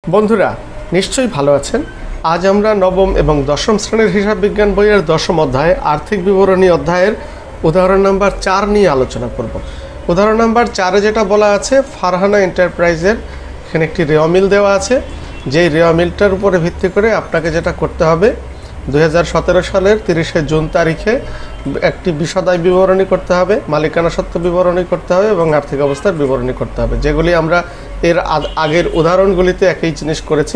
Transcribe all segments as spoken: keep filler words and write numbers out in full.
বন্ধুরা নিশ্চয়ই ভালো আছেন। আজ আমরা নবম এবং দশম শ্রেণীর হিসাব বিজ্ঞান বইয়ের দশম অধ্যায় আর্থিক বিবরণী অধ্যায়ের উদাহরণ নাম্বার চার নিয়ে আলোচনা করব। উদাহরণ নাম্বার চারে যেটা বলা আছে, ফারহানা এন্টারপ্রাইজের এখানে একটি রেওয়া মিল দেওয়া আছে। যেই রেওয়া মিলটার উপরে ভিত্তি করে আপনাকে যেটা করতে হবে, দুই হাজার সতেরো সালের তিরিশে জুন তারিখে একটি বিশদায় বিবরণী করতে হবে, মালিকানা সত্ত্ব বিবরণী করতে হবে এবং আর্থিক অবস্থার বিবরণী করতে হবে, যেগুলি আমরা এর আগের উদাহরণগুলিতে একই জিনিস করেছি।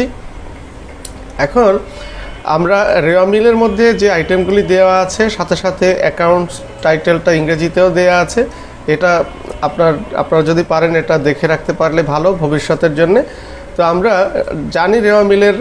এখন আমরা রেওয়া মিলের মধ্যে যে আইটেমগুলি দেওয়া আছে, সাথে সাথে অ্যাকাউন্টস টাইটেলটা ইংরেজিতেও দেওয়া আছে। এটা আপনার আপনারা যদি পারেন এটা দেখে রাখতে পারলে ভালো ভবিষ্যতের জন্যে। তো আমরা জানি রেওয়া মিলের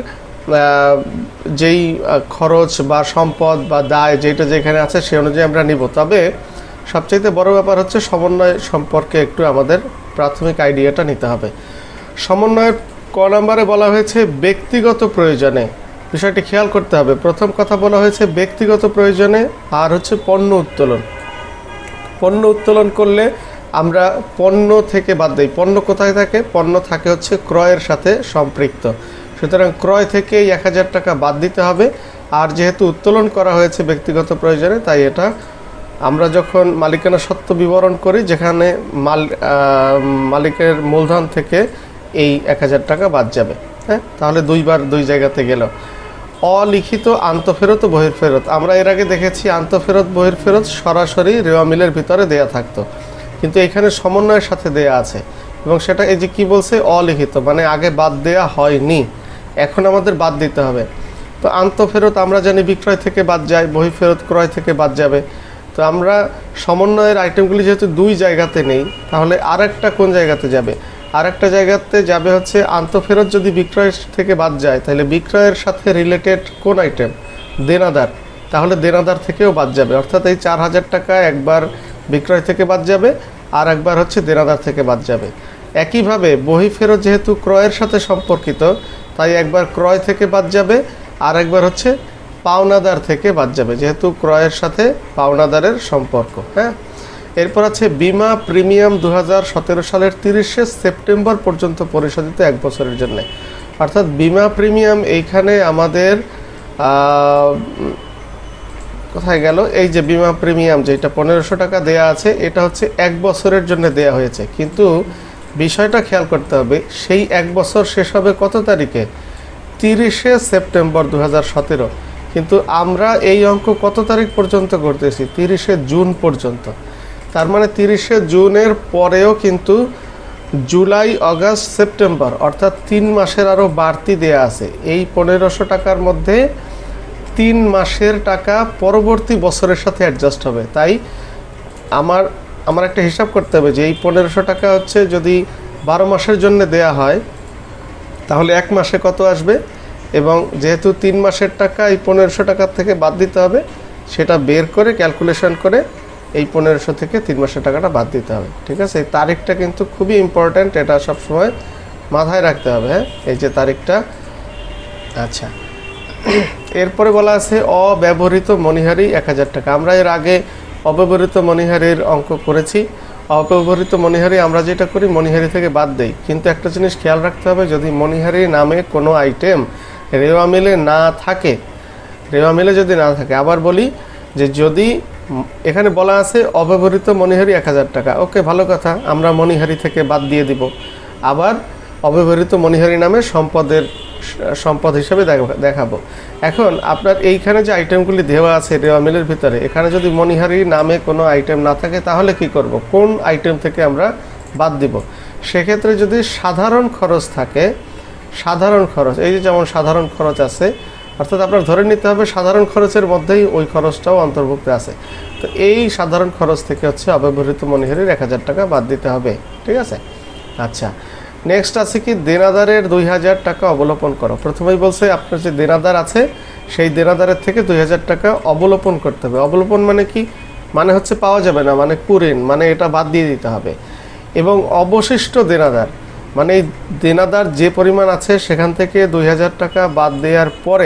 যেই খরচ বা সম্পদ বা দায় যেটা যেখানে আছে সে অনুযায়ী আমরা নিব। তবে সবচাইতে বড় ব্যাপার হচ্ছে সমন্বয় সম্পর্কে একটু আমাদের প্রাথমিক আইডিয়াটা নিতে হবে। সমন্বয়ের ক নম্বরে বলা হয়েছে ব্যক্তিগত প্রয়োজনে। বিষয়টি খেয়াল করতে হবে। প্রথম কথা বলা হয়েছে ব্যক্তিগত প্রয়োজনে, আর হচ্ছে পণ্য উত্তোলন। পণ্য উত্তোলন করলে আমরা পণ্য থেকে বাদ দিই। পণ্য কোথায় থাকে? পণ্য থাকে হচ্ছে ক্রয়ের সাথে সম্পৃক্ত। সুতরাং ক্রয় থেকে এই এক হাজার টাকা বাদ দিতে হবে। আর যেহেতু উত্তোলন করা হয়েছে ব্যক্তিগত প্রয়োজনে, তাই এটা আমরা যখন মালিকানা সত্ত্ব বিবরণ করি, যেখানে মাল মালিকের মূলধন থেকে এই এক হাজার টাকা বাদ যাবে। হ্যাঁ, তাহলে দুইবার দুই জায়গাতে গেল। অলিখিত আন্তঃফেরত ও বহির্ফেরত। আমরা এর আগে দেখেছি আন্তঃফেরত বহির্ফেরত সরাসরি রেওয়া মিলের ভিতরে দেয়া থাকতো, কিন্তু এখানে সমন্বয়ের সাথে দেয়া আছে এবং সেটা এই যে কি বলছে, অলিখিত, মানে আগে বাদ দেয়া হয়নি, এখন আমাদের বাদ দিতে হবে। তো আন্তঃফেরত আমরা জানি বিক্রয় থেকে বাদ যায়, বহির্ফেরত ক্রয় থেকে বাদ যাবে। তো আমরা সমন্বয়ের আইটেমগুলি যেহেতু দুই জায়গাতে নেই, তাহলে আরেকটা কোন জায়গাতে যাবে? আরেকটা জায়গাতে যাবে হচ্ছে আন্তঃফেরত যদি বিক্রয় থেকে বাদ যায়, তাহলে বিক্রয়ের সাথে রিলেটেড কোন আইটেম? দেনাদার। তাহলে দেনাদার থেকেও বাদ যাবে। অর্থাৎ এই চার হাজার টাকা একবার বিক্রয় থেকে বাদ যাবে, আর একবার হচ্ছে দেনাদার থেকে বাদ যাবে। একইভাবে বহির্ফেরত যেহেতু ক্রয়ের সাথে সম্পর্কিত, তাই একবার ক্রয় থেকে বাদ যাবে, আর একবার হচ্ছে পাওনাদার থেকে বাদ যাবে, যেহেতু ক্রয়ের সাথে পাওনাদারের সম্পর্ক। হ্যাঁ, এরপর আছে বিমা প্রিমিয়াম দু হাজার সতেরো সালের তিরিশে সেপ্টেম্বর পর্যন্ত পরিশোধিত এক বছরের জন্য। অর্থাৎ বিমা প্রিমিয়াম এইখানে আমাদের কোথায় গেল? এই যে বিমা প্রিমিয়াম যেটা পনেরোশো টাকা দেয়া আছে, এটা হচ্ছে এক বছরের জন্য দেয়া হয়েছে। কিন্তু বিষয়টা খেয়াল করতে হবে, সেই এক বছর শেষ হবে কত তারিখে? তিরিশে সেপ্টেম্বর দু হাজার সতেরো। কিন্তু আমরা এই অঙ্ক কত তারিখ পর্যন্ত করতেছি? তিরিশে জুন পর্যন্ত। তার মানে তিরিশে জুনের পরেও কিন্তু জুলাই, আগস্ট, সেপ্টেম্বর, অর্থাৎ তিন মাসের আরও বাড়তি দেয়া আছে। এই পনেরোশো টাকার মধ্যে তিন মাসের টাকা পরবর্তী বছরের সাথে অ্যাডজাস্ট হবে। তাই আমার আমার একটা হিসাব করতে হবে যে এই পনেরোশো টাকা হচ্ছে যদি বারো মাসের জন্য দেয়া হয়, তাহলে এক মাসে কত আসবে? এবং যেহেতু তিন মাসের টাকা এই পনেরোশো টাকার থেকে বাদ দিতে হবে, সেটা বের করে ক্যালকুলেশন করে এই পনেরোশো থেকে তিন মাসের টাকাটা বাদ দিতে হবে। ঠিক আছে, এই তারিখটা কিন্তু খুবই ইম্পর্ট্যান্ট, এটা সবসময় মাথায় রাখতে হবে। হ্যাঁ, এই যে তারিখটা। আচ্ছা, এরপরে বলা আছে অব্যবহৃত মণিহারি এক হাজার টাকা। আমরা এর আগে অব্যবহৃত মণিহারির অঙ্ক করেছি। অব্যবহৃত মণিহারি আমরা যেটা করি, মণিহারি থেকে বাদ দেই। কিন্তু একটা জিনিস খেয়াল রাখতে হবে, যদি মণিহারি নামে কোনো আইটেম রেওয়া মিলে না থাকে, রেওয়া মিলে যদি না থাকে, আবার বলি যে যদি এখানে বলা আছে অব্যবহৃত মণিহারি এক হাজার টাকা, ওকে, ভালো কথা, আমরা মণিহারি থেকে বাদ দিয়ে দিব। আবার অব্যবহৃত মণিহারি নামে সম্পদের সম্পদ হিসেবে দেখাবো। এখন আপনার এইখানে যে আইটেমগুলি দেওয়া আছে রেওয়া মিলের ভিতরে, এখানে যদি মণিহারি নামে কোনো আইটেম না থাকে, তাহলে কি করব? কোন আইটেম থেকে আমরা বাদ দিব? সেক্ষেত্রে যদি সাধারণ খরচ থাকে, সাধারণ খরচ, এই যে যেমন সাধারণ খরচ আছে, অর্থাৎ আপনার ধরে নিতে হবে সাধারণ খরচের মধ্যেই ওই খরচটাও অন্তর্ভুক্ত আছে। তো এই সাধারণ খরচ থেকে হচ্ছে অব্যবহৃত মণিহারির এক হাজার টাকা বাদ দিতে হবে। ঠিক আছে, আচ্ছা, নেক্সট আছে কি দেনাদারের দুই হাজার টাকা অবলোপন করো। প্রথমেই বলছে আপনার যে দেনাদার আছে, সেই দেনাদারের থেকে দুই হাজার টাকা অবলোপন করতে হবে। অবলোপন মানে কি? মানে হচ্ছে পাওয়া যাবে না, মানে কুঋণ, মানে এটা বাদ দিয়ে দিতে হবে। এবং অবশিষ্ট দেনাদার মানে এই দেনাদার যে পরিমাণ আছে সেখান থেকে দুই হাজার টাকা বাদ দেওয়ার পরে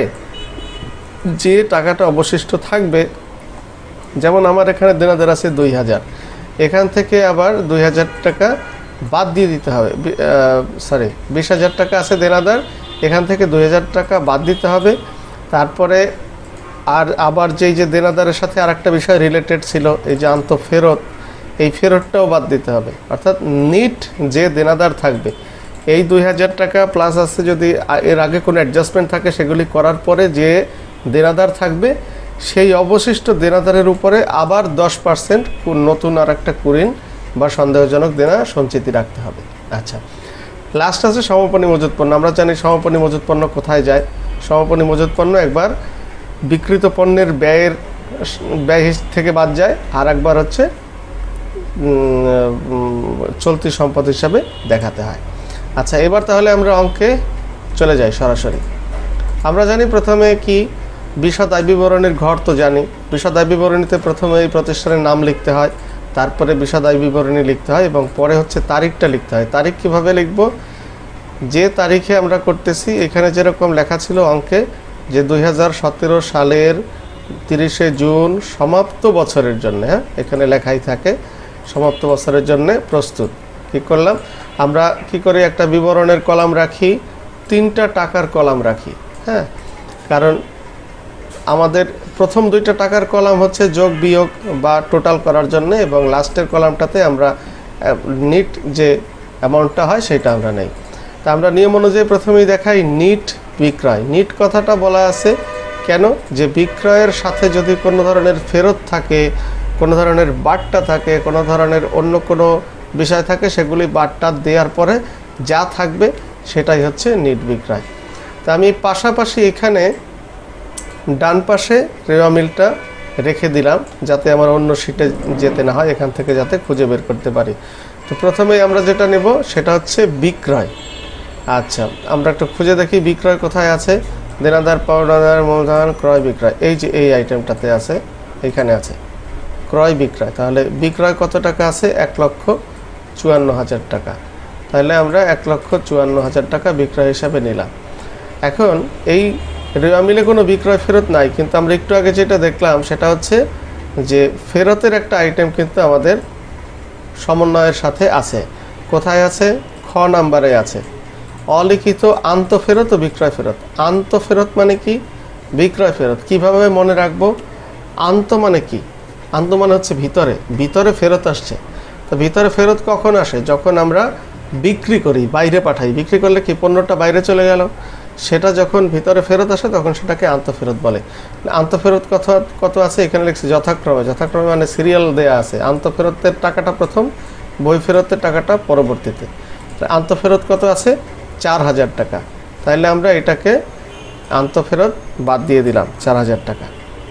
যে টাকাটা অবশিষ্ট থাকবে, যেমন আমার এখানে দেনাদার আছে দুই হাজার, এখান থেকে আবার দুই হাজার টাকা বাদ দিয়ে দিতে হবে। সরি, বিশ হাজার টাকা আছে দেনাদার, এখান থেকে দুই হাজার টাকা বাদ দিতে হবে। তারপরে আর আবার যেই যে দেনাদারের সাথে আর একটা বিষয় রিলেটেড ছিল, এই যে আন্ত ফেরত, এই ফেরতটাও বাদ দিতে হবে। অর্থাৎ নিট যে দেনাদার থাকবে এই দুই হাজার টাকা প্লাস আছে যদি এর আগে কোনো অ্যাডজাস্টমেন্ট থাকে সেগুলি করার পরে যে দেনাদার থাকবে সেই অবশিষ্ট দেনাদারের উপরে আবার দশ পার্সেন্ট নতুন আর একটা কুরিন বা সন্দেহজনক দেনা সঞ্চিতি রাখতে হবে। আচ্ছা, লাস্ট আছে সমাপনী মজুত পণ্য। আমরা জানি সমাপনী মজুত পণ্য কোথায় যায়। সমাপনী মজুত পণ্য একবার বিক্রিত পণ্যের ব্যয়ের ব্যয় থেকে বাদ যায়, আর একবার হচ্ছে চলতি সম্পদ হিসাবে দেখাতে হয়। আচ্ছা, এবার তাহলে আমরা অঙ্কে চলে যাই সরাসরি। আমরা জানি প্রথমে কি বিশদ আয় বিবরণীর ঘর তো জানি। বিশদ আয় বিবরণীতে প্রথমে এই প্রতিষ্ঠানের নাম লিখতে হয়, তারপরে বিশদ আয় বিবরণী লিখতে হয় এবং পরে হচ্ছে তারিখটা লিখতে হয়। তারিখ কিভাবে লিখব? যে তারিখে আমরা করতেছি এখানে যেরকম লেখা ছিল অঙ্কে যে দুই হাজার সতেরো সালের তিরিশে জুন সমাপ্ত বছরের জন্য, হ্যাঁ এখানে লেখাই থাকে সমাপ্ত বছরের জন্য প্রস্তুত। কি করলাম আমরা, কি করি একটা বিবরণের কলাম রাখি, তিনটা টাকার কলাম রাখি, হ্যাঁ কারণ আমাদের প্রথম দুইটা টাকার কলাম হচ্ছে যোগ বিয়োগ বা টোটাল করার জন্য, এবং লাস্টের কলামটাতে আমরা নিট যে অ্যামাউন্টটা হয় সেটা আমরা নেই। তা আমরা নিয়ম অনুযায়ী প্রথমেই দেখাই নিট বিক্রয়। নিট কথাটা বলা আছে কেন? যে বিক্রয়ের সাথে যদি কোনো ধরনের ফেরত থাকে, কোনো ধরনের বাট্টা থাকে, কোনো ধরনের অন্য কোনো বিষয় থাকে, সেগুলি বাট্টা দেওয়ার পরে যা থাকবে সেটাই হচ্ছে নিট বিক্রয়। তা আমি পাশাপাশি এখানে ডান পাশে রেওয়া মিলটা রেখে দিলাম যাতে আমার অন্য শিটে যেতে না হয়, এখান থেকে যাতে খুঁজে বের করতে পারি। তো প্রথমেই আমরা যেটা নেব সেটা হচ্ছে বিক্রয়। আচ্ছা, আমরা একটু খুঁজে দেখি বিক্রয় কোথায় আছে। দেনাদার, পাওনাদার, মূলধন, ক্রয় বিক্রয়, এই যে এই আইটেমটাতে আছে, এখানে আছে ক্রয় বিক্রয়। তাহলে বিক্রয় কত টাকা আছে? এক লক্ষ চুয়ান্ন হাজার টাকা। তাহলে আমরা এক লক্ষ চুয়ান্ন হাজার টাকা বিক্রয় হিসাবে নিলাম। এখন এই রেওয়া মিলে কোনো বিক্রয় ফেরত নাই, কিন্তু আমরা একটু আগে যেটা দেখলাম সেটা হচ্ছে যে ফেরতের একটা আইটেম কিন্তু আমাদের সমন্বয়ের সাথে আছে। কোথায় আছে? খ নাম্বারে আছে, অলিখিত আন্তঃফেরত ও বিক্রয় ফেরত। আন্তঃফেরত মানে কি? বিক্রয় ফেরত। কিভাবে মনে রাখবো? আন্ত মানে কি? আন্ত মানে হচ্ছে ভিতরে, ভিতরে ফেরত আসছে। তো ভিতরে ফেরত কখন আসে? যখন আমরা বিক্রি করি, বাইরে পাঠাই। বিক্রি করলে কি পণ্যটা বাইরে চলে গেল, সেটা যখন ভিতরে ফেরত আসে তখন সেটাকে আন্তঃফেরত বলে। আন্তঃফেরত কত কত আছে এখানে লিখছি যথাক্রমে। যথাক্রমে মানে সিরিয়াল দেয়া আছে। আন্তঃফেরতের টাকাটা প্রথম, বই ফেরতের টাকাটা পরবর্তীতে। আন্তঃফেরত কত আছে? চার হাজার টাকা। তাইলে আমরা এটাকে আন্তঃফেরত বাদ দিয়ে দিলাম চার হাজার টাকা।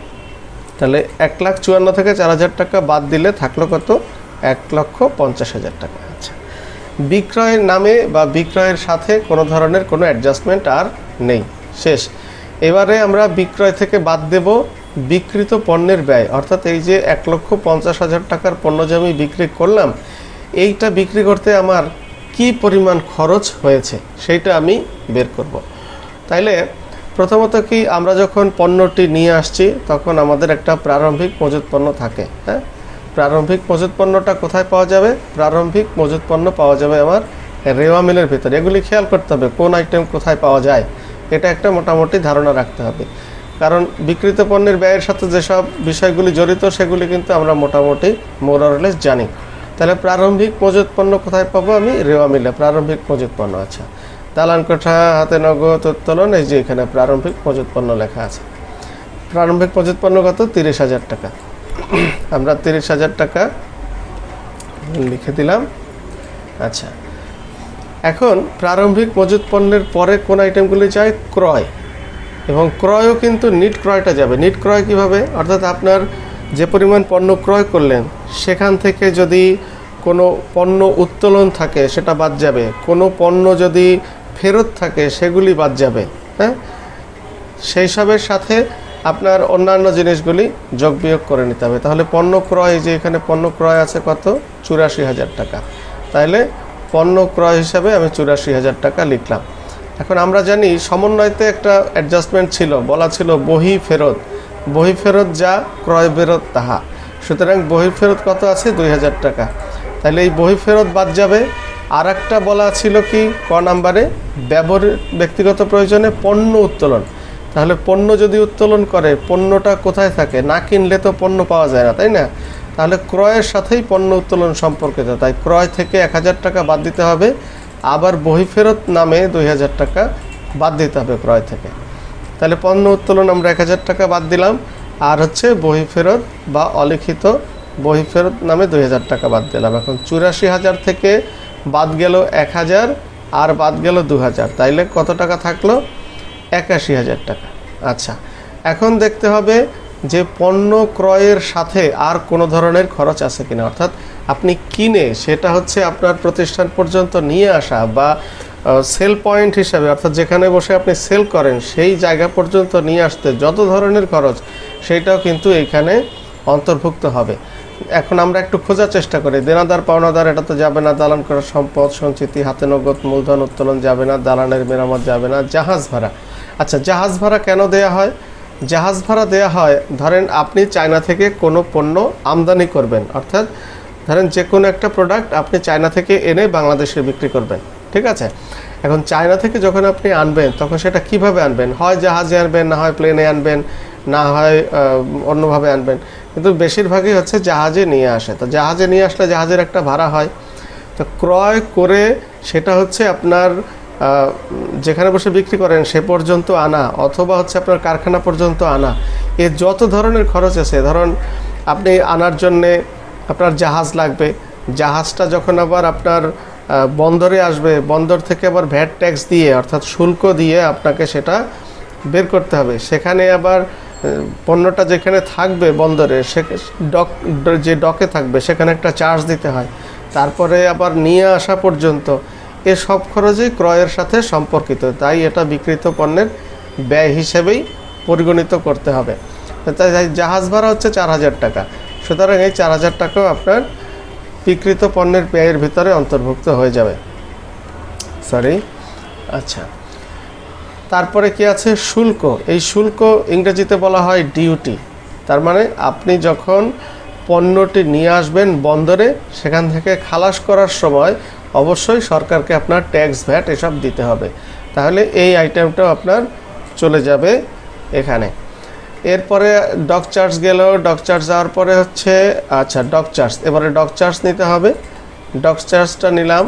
তাহলে এক লাখ চুয়ান্ন থেকে চার হাজার টাকা বাদ দিলে থাকলো কত? এক লক্ষ পঞ্চাশ হাজার টাকা। আচ্ছা, বিক্রয়ের নামে বা বিক্রয়ের সাথে কোনো ধরনের কোনো অ্যাডজাস্টমেন্ট আর নেই, শেষ। এবারে আমরা বিক্রয় থেকে বাদ দেব বিক্রিত পণ্যের ব্যয়, অর্থাৎ এই যে এক লক্ষ পঞ্চাশ হাজার টাকার পণ্য যে আমি বিক্রি করলাম, এইটা বিক্রি করতে আমার কি পরিমাণ খরচ হয়েছে সেইটা আমি বের করব। তাইলে প্রথমত কি, আমরা যখন পণ্যটি নিয়ে আসছি তখন আমাদের একটা প্রারম্ভিক মজুত পণ্য থাকে, হ্যাঁ প্রারম্ভিক মজুত পণ্যটা কোথায় পাওয়া যাবে? প্রারম্ভিক মজুত পণ্য পাওয়া যাবে আমার রেওয়া মিলের ভিতরে। এগুলি খেয়াল করতে হবে কোন আইটেম কোথায় পাওয়া যায়, এটা একটা মোটামুটি ধারণা রাখতে হবে। কারণ বিক্রিত পণ্যের ব্যয়ের সাথে যেসব বিষয়গুলি জড়িত সেগুলি কিন্তু আমরা মোটামুটি মোরারলেস জানি। তাহলে প্রারম্ভিক মজুত পণ্য কোথায় পাবো? আমি রেওয়া মিলে প্রারম্ভিক মজুত পণ্য। আচ্ছা, দালান কোঠা, হাতে নগদ, উত্তোলন, এই যে এখানে প্রারম্ভিক মজুত পণ্য লেখা আছে। প্রারম্ভিক মজুত পণ্য কত? তিরিশ হাজার টাকা। আমরা তিরিশ হাজার টাকা লিখে দিলাম। আচ্ছা, এখন প্রারম্ভিক মজুত পণ্যের পরে কোন আইটেমগুলি যায়? ক্রয়। এবং ক্রয়ও কিন্তু নিট ক্রয়টা যাবে। নিট ক্রয় কিভাবে? অর্থাৎ আপনার যে পরিমাণ পণ্য ক্রয় করলেন সেখান থেকে যদি কোনো পণ্য উত্তোলন থাকে সেটা বাদ যাবে, কোনো পণ্য যদি ফেরত থাকে সেগুলি বাদ যাবে, হ্যাঁ সেই সবের সাথে আপনার অন্যান্য জিনিসগুলি যোগ বিয়োগ করে নিতে হবে। তাহলে পণ্য ক্রয়, যে এখানে পণ্য ক্রয় আছে কত? চুরাশি হাজার টাকা। তাহলে পণ্য ক্রয় হিসাবে আমি চুরাশি হাজার টাকা লিখলাম। এখন আমরা জানি সমন্বয়তে একটা অ্যাডজাস্টমেন্ট ছিল, বলা ছিল বহি ফেরত। বহি ফেরত যা, ক্রয় ফেরত তাহা। সুতরাং বহি ফেরত কত আছে? দুই হাজার টাকা। তাহলে এই বহি ফেরত বাদ যাবে আর একটা বলা ছিল কি ক নাম্বারে, ব্যবহৃত ব্যক্তিগত প্রয়োজনে পণ্য উত্তোলন। তাহলে পণ্য যদি উত্তোলন করে, পণ্যটা কোথায় থাকে? না কিনলে তো পণ্য পাওয়া যায় না, তাই না? তাহলে ক্রয়ের সাথেই পণ্য উত্তোলন সম্পর্কিত, তাই ক্রয় থেকে এক হাজার টাকা বাদ দিতে হবে। আবার বহি ফেরত নামে দুই হাজার টাকা বাদ দিতে হবে ক্রয় থেকে। তাহলে পণ্য উত্তোলন আমরা এক হাজার টাকা বাদ দিলাম, আর হচ্ছে বহি ফেরত বা অলিখিত বহি ফেরত নামে দুই হাজার টাকা বাদ দিলাম। এখন চুরাশি হাজার থেকে বাদ গেল এক হাজার, আর বাদ গেল দু হাজার, তাইলে কত টাকা থাকলো? একাশি হাজার টাকা। আচ্ছা, এখন দেখতে হবে যে পণ্য ক্রয়ের সাথে আর কোনো ধরনের খরচ আছে কিনা, অর্থাৎ আপনি কিনে সেটা হচ্ছে আপনার প্রতিষ্ঠান পর্যন্ত নিয়ে আসা বা সেল পয়েন্ট হিসাবে, অর্থাৎ যেখানে বসে আপনি সেল করেন সেই জায়গা পর্যন্ত নিয়ে আসতে যত ধরনের খরচ, সেইটাও কিন্তু এইখানে অন্তর্ভুক্ত হবে। এখন আমরা একটু খোঁজার চেষ্টা করি। দেনাদার পাওনাদার এটা তো যাবে না, দালান করা সম্পদ সঞ্চিতি হাতে নগদ মূলধন উত্তোলন যাবে না, দালানের মেরামত যাবে না, জাহাজ ভাড়া। আচ্ছা, জাহাজ ভাড়া কেন দেয়া হয়? জাহাজ ভাড়া দেয়া হয়, ধরেন আপনি চায়না থেকে কোনো পণ্য আমদানি করবেন, অর্থাৎ ধরেন যে কোনো একটা প্রোডাক্ট আপনি চায়না থেকে এনে বাংলাদেশে বিক্রি করবেন, ঠিক আছে? এখন চায়না থেকে যখন আপনি আনবেন তখন সেটা কিভাবে আনবেন? হয় জাহাজে আনবেন, না হয় প্লেনে আনবেন, না হয় অন্যভাবে আনবেন, কিন্তু বেশিরভাগই হচ্ছে জাহাজে নিয়ে আসে। তো জাহাজে নিয়ে আসলে জাহাজের একটা ভাড়া হয়। তো ক্রয় করে সেটা হচ্ছে আপনার যেখানে বসে বিক্রি করেন সে পর্যন্ত আনা, অথবা হচ্ছে আপনার কারখানা পর্যন্ত আনা, এর যত ধরনের খরচ আছে, ধরুন আপনি আনার জন্যে আপনার জাহাজ লাগবে, জাহাজটা যখন আবার আপনার বন্দরে আসবে, বন্দর থেকে আবার ভ্যাট ট্যাক্স দিয়ে অর্থাৎ শুল্ক দিয়ে আপনাকে সেটা বের করতে হবে। সেখানে আবার পণ্যটা যেখানে থাকবে বন্দরে, সে ডক যে ডকে থাকবে সেখানে একটা চার্জ দিতে হয়। তারপরে আবার নিয়ে আসা পর্যন্ত এসব খরচই ক্রয়ের সাথে সম্পর্কিত, তাই এটা বিক্রিত পণ্যের ব্যয় হিসেবেই পরিগণিত করতে হবে। তাই জাহাজ ভাড়া হচ্ছে চার হাজার টাকা, সুতরাং এই চার হাজার টাকাও আপনার বিক্রিত পণ্যের ব্যয়ের ভিতরে অন্তর্ভুক্ত হয়ে যাবে। সরি, আচ্ছা, তারপরে কি আছে? শুল্ক। এই শুল্ক ইংরেজিতে বলা হয় ডিউটি। তার মানে আপনি যখন পণ্যটি নিয়ে আসবেন বন্দরে, সেখান থেকে খালাস করার সময় অবশ্যই সরকারকে আপনার ট্যাক্স ভ্যাট এসব দিতে হবে। তাহলে এই আইটেমটাও আপনার চলে যাবে এখানে। এরপরে ডক চার্জ গেল, ডক চার্জ যাওয়ার পরে হচ্ছে আচ্ছা ডক চার্জ, এবারে ডক চার্জ নিতে হবে। ডক চার্জটা নিলাম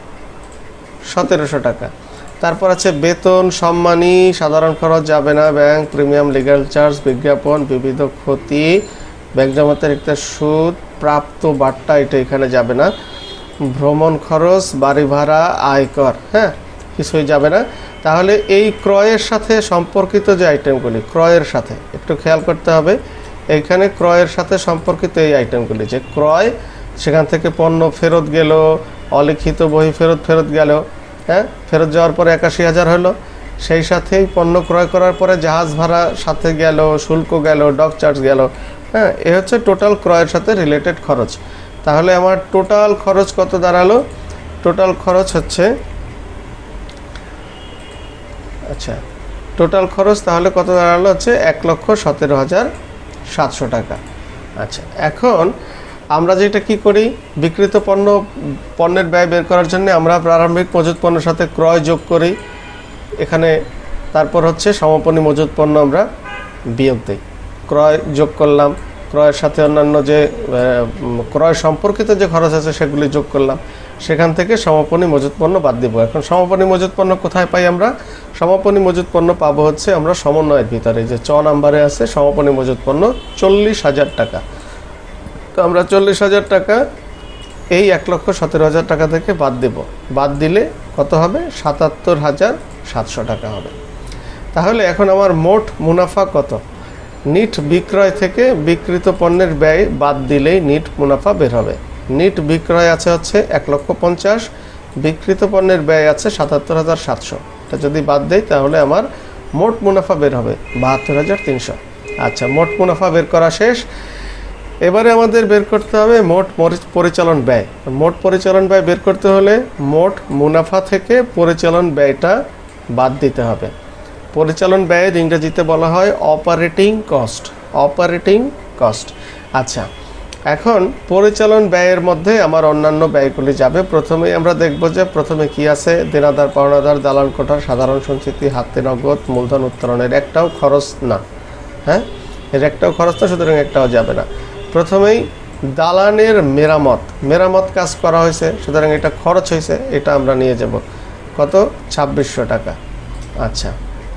সতেরোশো টাকা। তারপর আছে বেতন, সম্মানী, সাধারণ খরচ যাবে না, ব্যাংক প্রিমিয়াম, লিগ্যাল চার্জ, বিজ্ঞাপন, বিবিধ ক্ষতি, ব্যাংক জমাতের একটা সুদ, প্রাপ্ত বাট্টা, এটা এখানে যাবে না, ভ্রমণ খরচ, বাড়ি ভাড়া, আয়কর, হ্যাঁ কিছুই যাবে না। তাহলে এই ক্রয়ের সাথে সম্পর্কিত যে আইটেমগুলি, ক্রয়ের সাথে একটু খেয়াল করতে হবে, এইখানে ক্রয়ের সাথে সম্পর্কিত এই আইটেমগুলি যে ক্রয়, সেখান থেকে পণ্য ফেরত গেল, অলিখিত বহি ফেরত ফেরত গেল, হ্যাঁ ফেরত যাওয়ার পরে একাশি হাজার হলো, সেই সাথেই পণ্য ক্রয় করার পরে জাহাজ ভাড়া সাথে গেল, শুল্ক গেল, ডক চার্জ গেল, হ্যাঁ এ হচ্ছে টোটাল ক্রয়ের সাথে রিলেটেড খরচ। তাহলে আমার টোটাল খরচ কত দাঁড়ালো? টোটাল খরচ হচ্ছে আচ্ছা টোটাল খরচ তাহলে কত দাঁড়ালো? হচ্ছে এক লক্ষ সতেরো হাজার সাতশো টাকা। আচ্ছা, এখন আমরা যেটা কি করি, বিক্রিত পণ্য পণ্যের ব্যয় বের করার জন্য আমরা প্রারম্ভিক মজুত পণ্যের সাথে ক্রয় যোগ করি এখানে, তারপর হচ্ছে সমাপনী মজুত পণ্য আমরা বিয়োগ দিই। ক্রয় যোগ করলাম, ক্রয়ের সাথে অন্যান্য যে ক্রয় সম্পর্কিত যে খরচ আছে সেগুলি যোগ করলাম, সেখান থেকে সমাপনী মজুত পণ্য বাদ দিব। এখন সমাপনী মজুত পণ্য কোথায় পাই আমরা? সমাপনী মজুত পণ্য পাবো হচ্ছে আমরা সমন্বয়ের ভিতরে, যে চ নাম্বারে আছে সমাপনী মজুত পণ্য চল্লিশ হাজার টাকা। তো আমরা চল্লিশ হাজার টাকা এই এক লক্ষ সতেরো হাজার টাকা থেকে বাদ দেব। বাদ দিলে কত হবে? সাতাত্তর হাজার সাতশো টাকা হবে। তাহলে এখন আমার মোট মুনাফা কত? নিট বিক্রয় থেকে বিক্রিত পণ্যের ব্যয় বাদ দিলেই নিট মুনাফা বের হবে। নিট বিক্রয় আছে হচ্ছে এক লক্ষ পঞ্চাশ, বিক্রিত পণ্যের ব্যয় আছে সাতাত্তর হাজার সাতশো। এটা যদি বাদ দেয় তাহলে আমার মোট মুনাফা বের হবে বাহাত্তর হাজার তিনশো। আচ্ছা, মোট মুনাফা বের করা শেষ। এবারে আমাদের বের করতে হবে মোট পরিচালন ব্যয়। মোট পরিচালন ব্যয় বের করতে হলে মোট মুনাফা থেকে পরিচালন ব্যয়টা বাদ দিতে হবে। পরিচালন ব্যয়ের ইংরেজিতে বলা হয় অপারেটিং কস্ট। Operating cost. আচ্ছা, এখন পরিচালন ব্যয়ের মধ্যে আমার অন্যান্য ব্যয়গুলি যাবে। প্রথমেই আমরা দেখব যে প্রথমে কি আছে, দেনাদার, পাওনাদার, দালান কোঠা, সাধারণ সঞ্চিতি, হাতে নগদ, মূলধন উত্তোলনের একটাও খরচ না। হ্যাঁ, এর একটাও খরচ না, সুতরাং একটাও যাবে না। প্রথমেই দালানের মেরামত, মেরামত কাজ করা হয়েছে, সুতরাং এটা খরচ হয়েছে, এটা আমরা নিয়ে যাব কত, ছাব্বিশশো টাকা। আচ্ছা,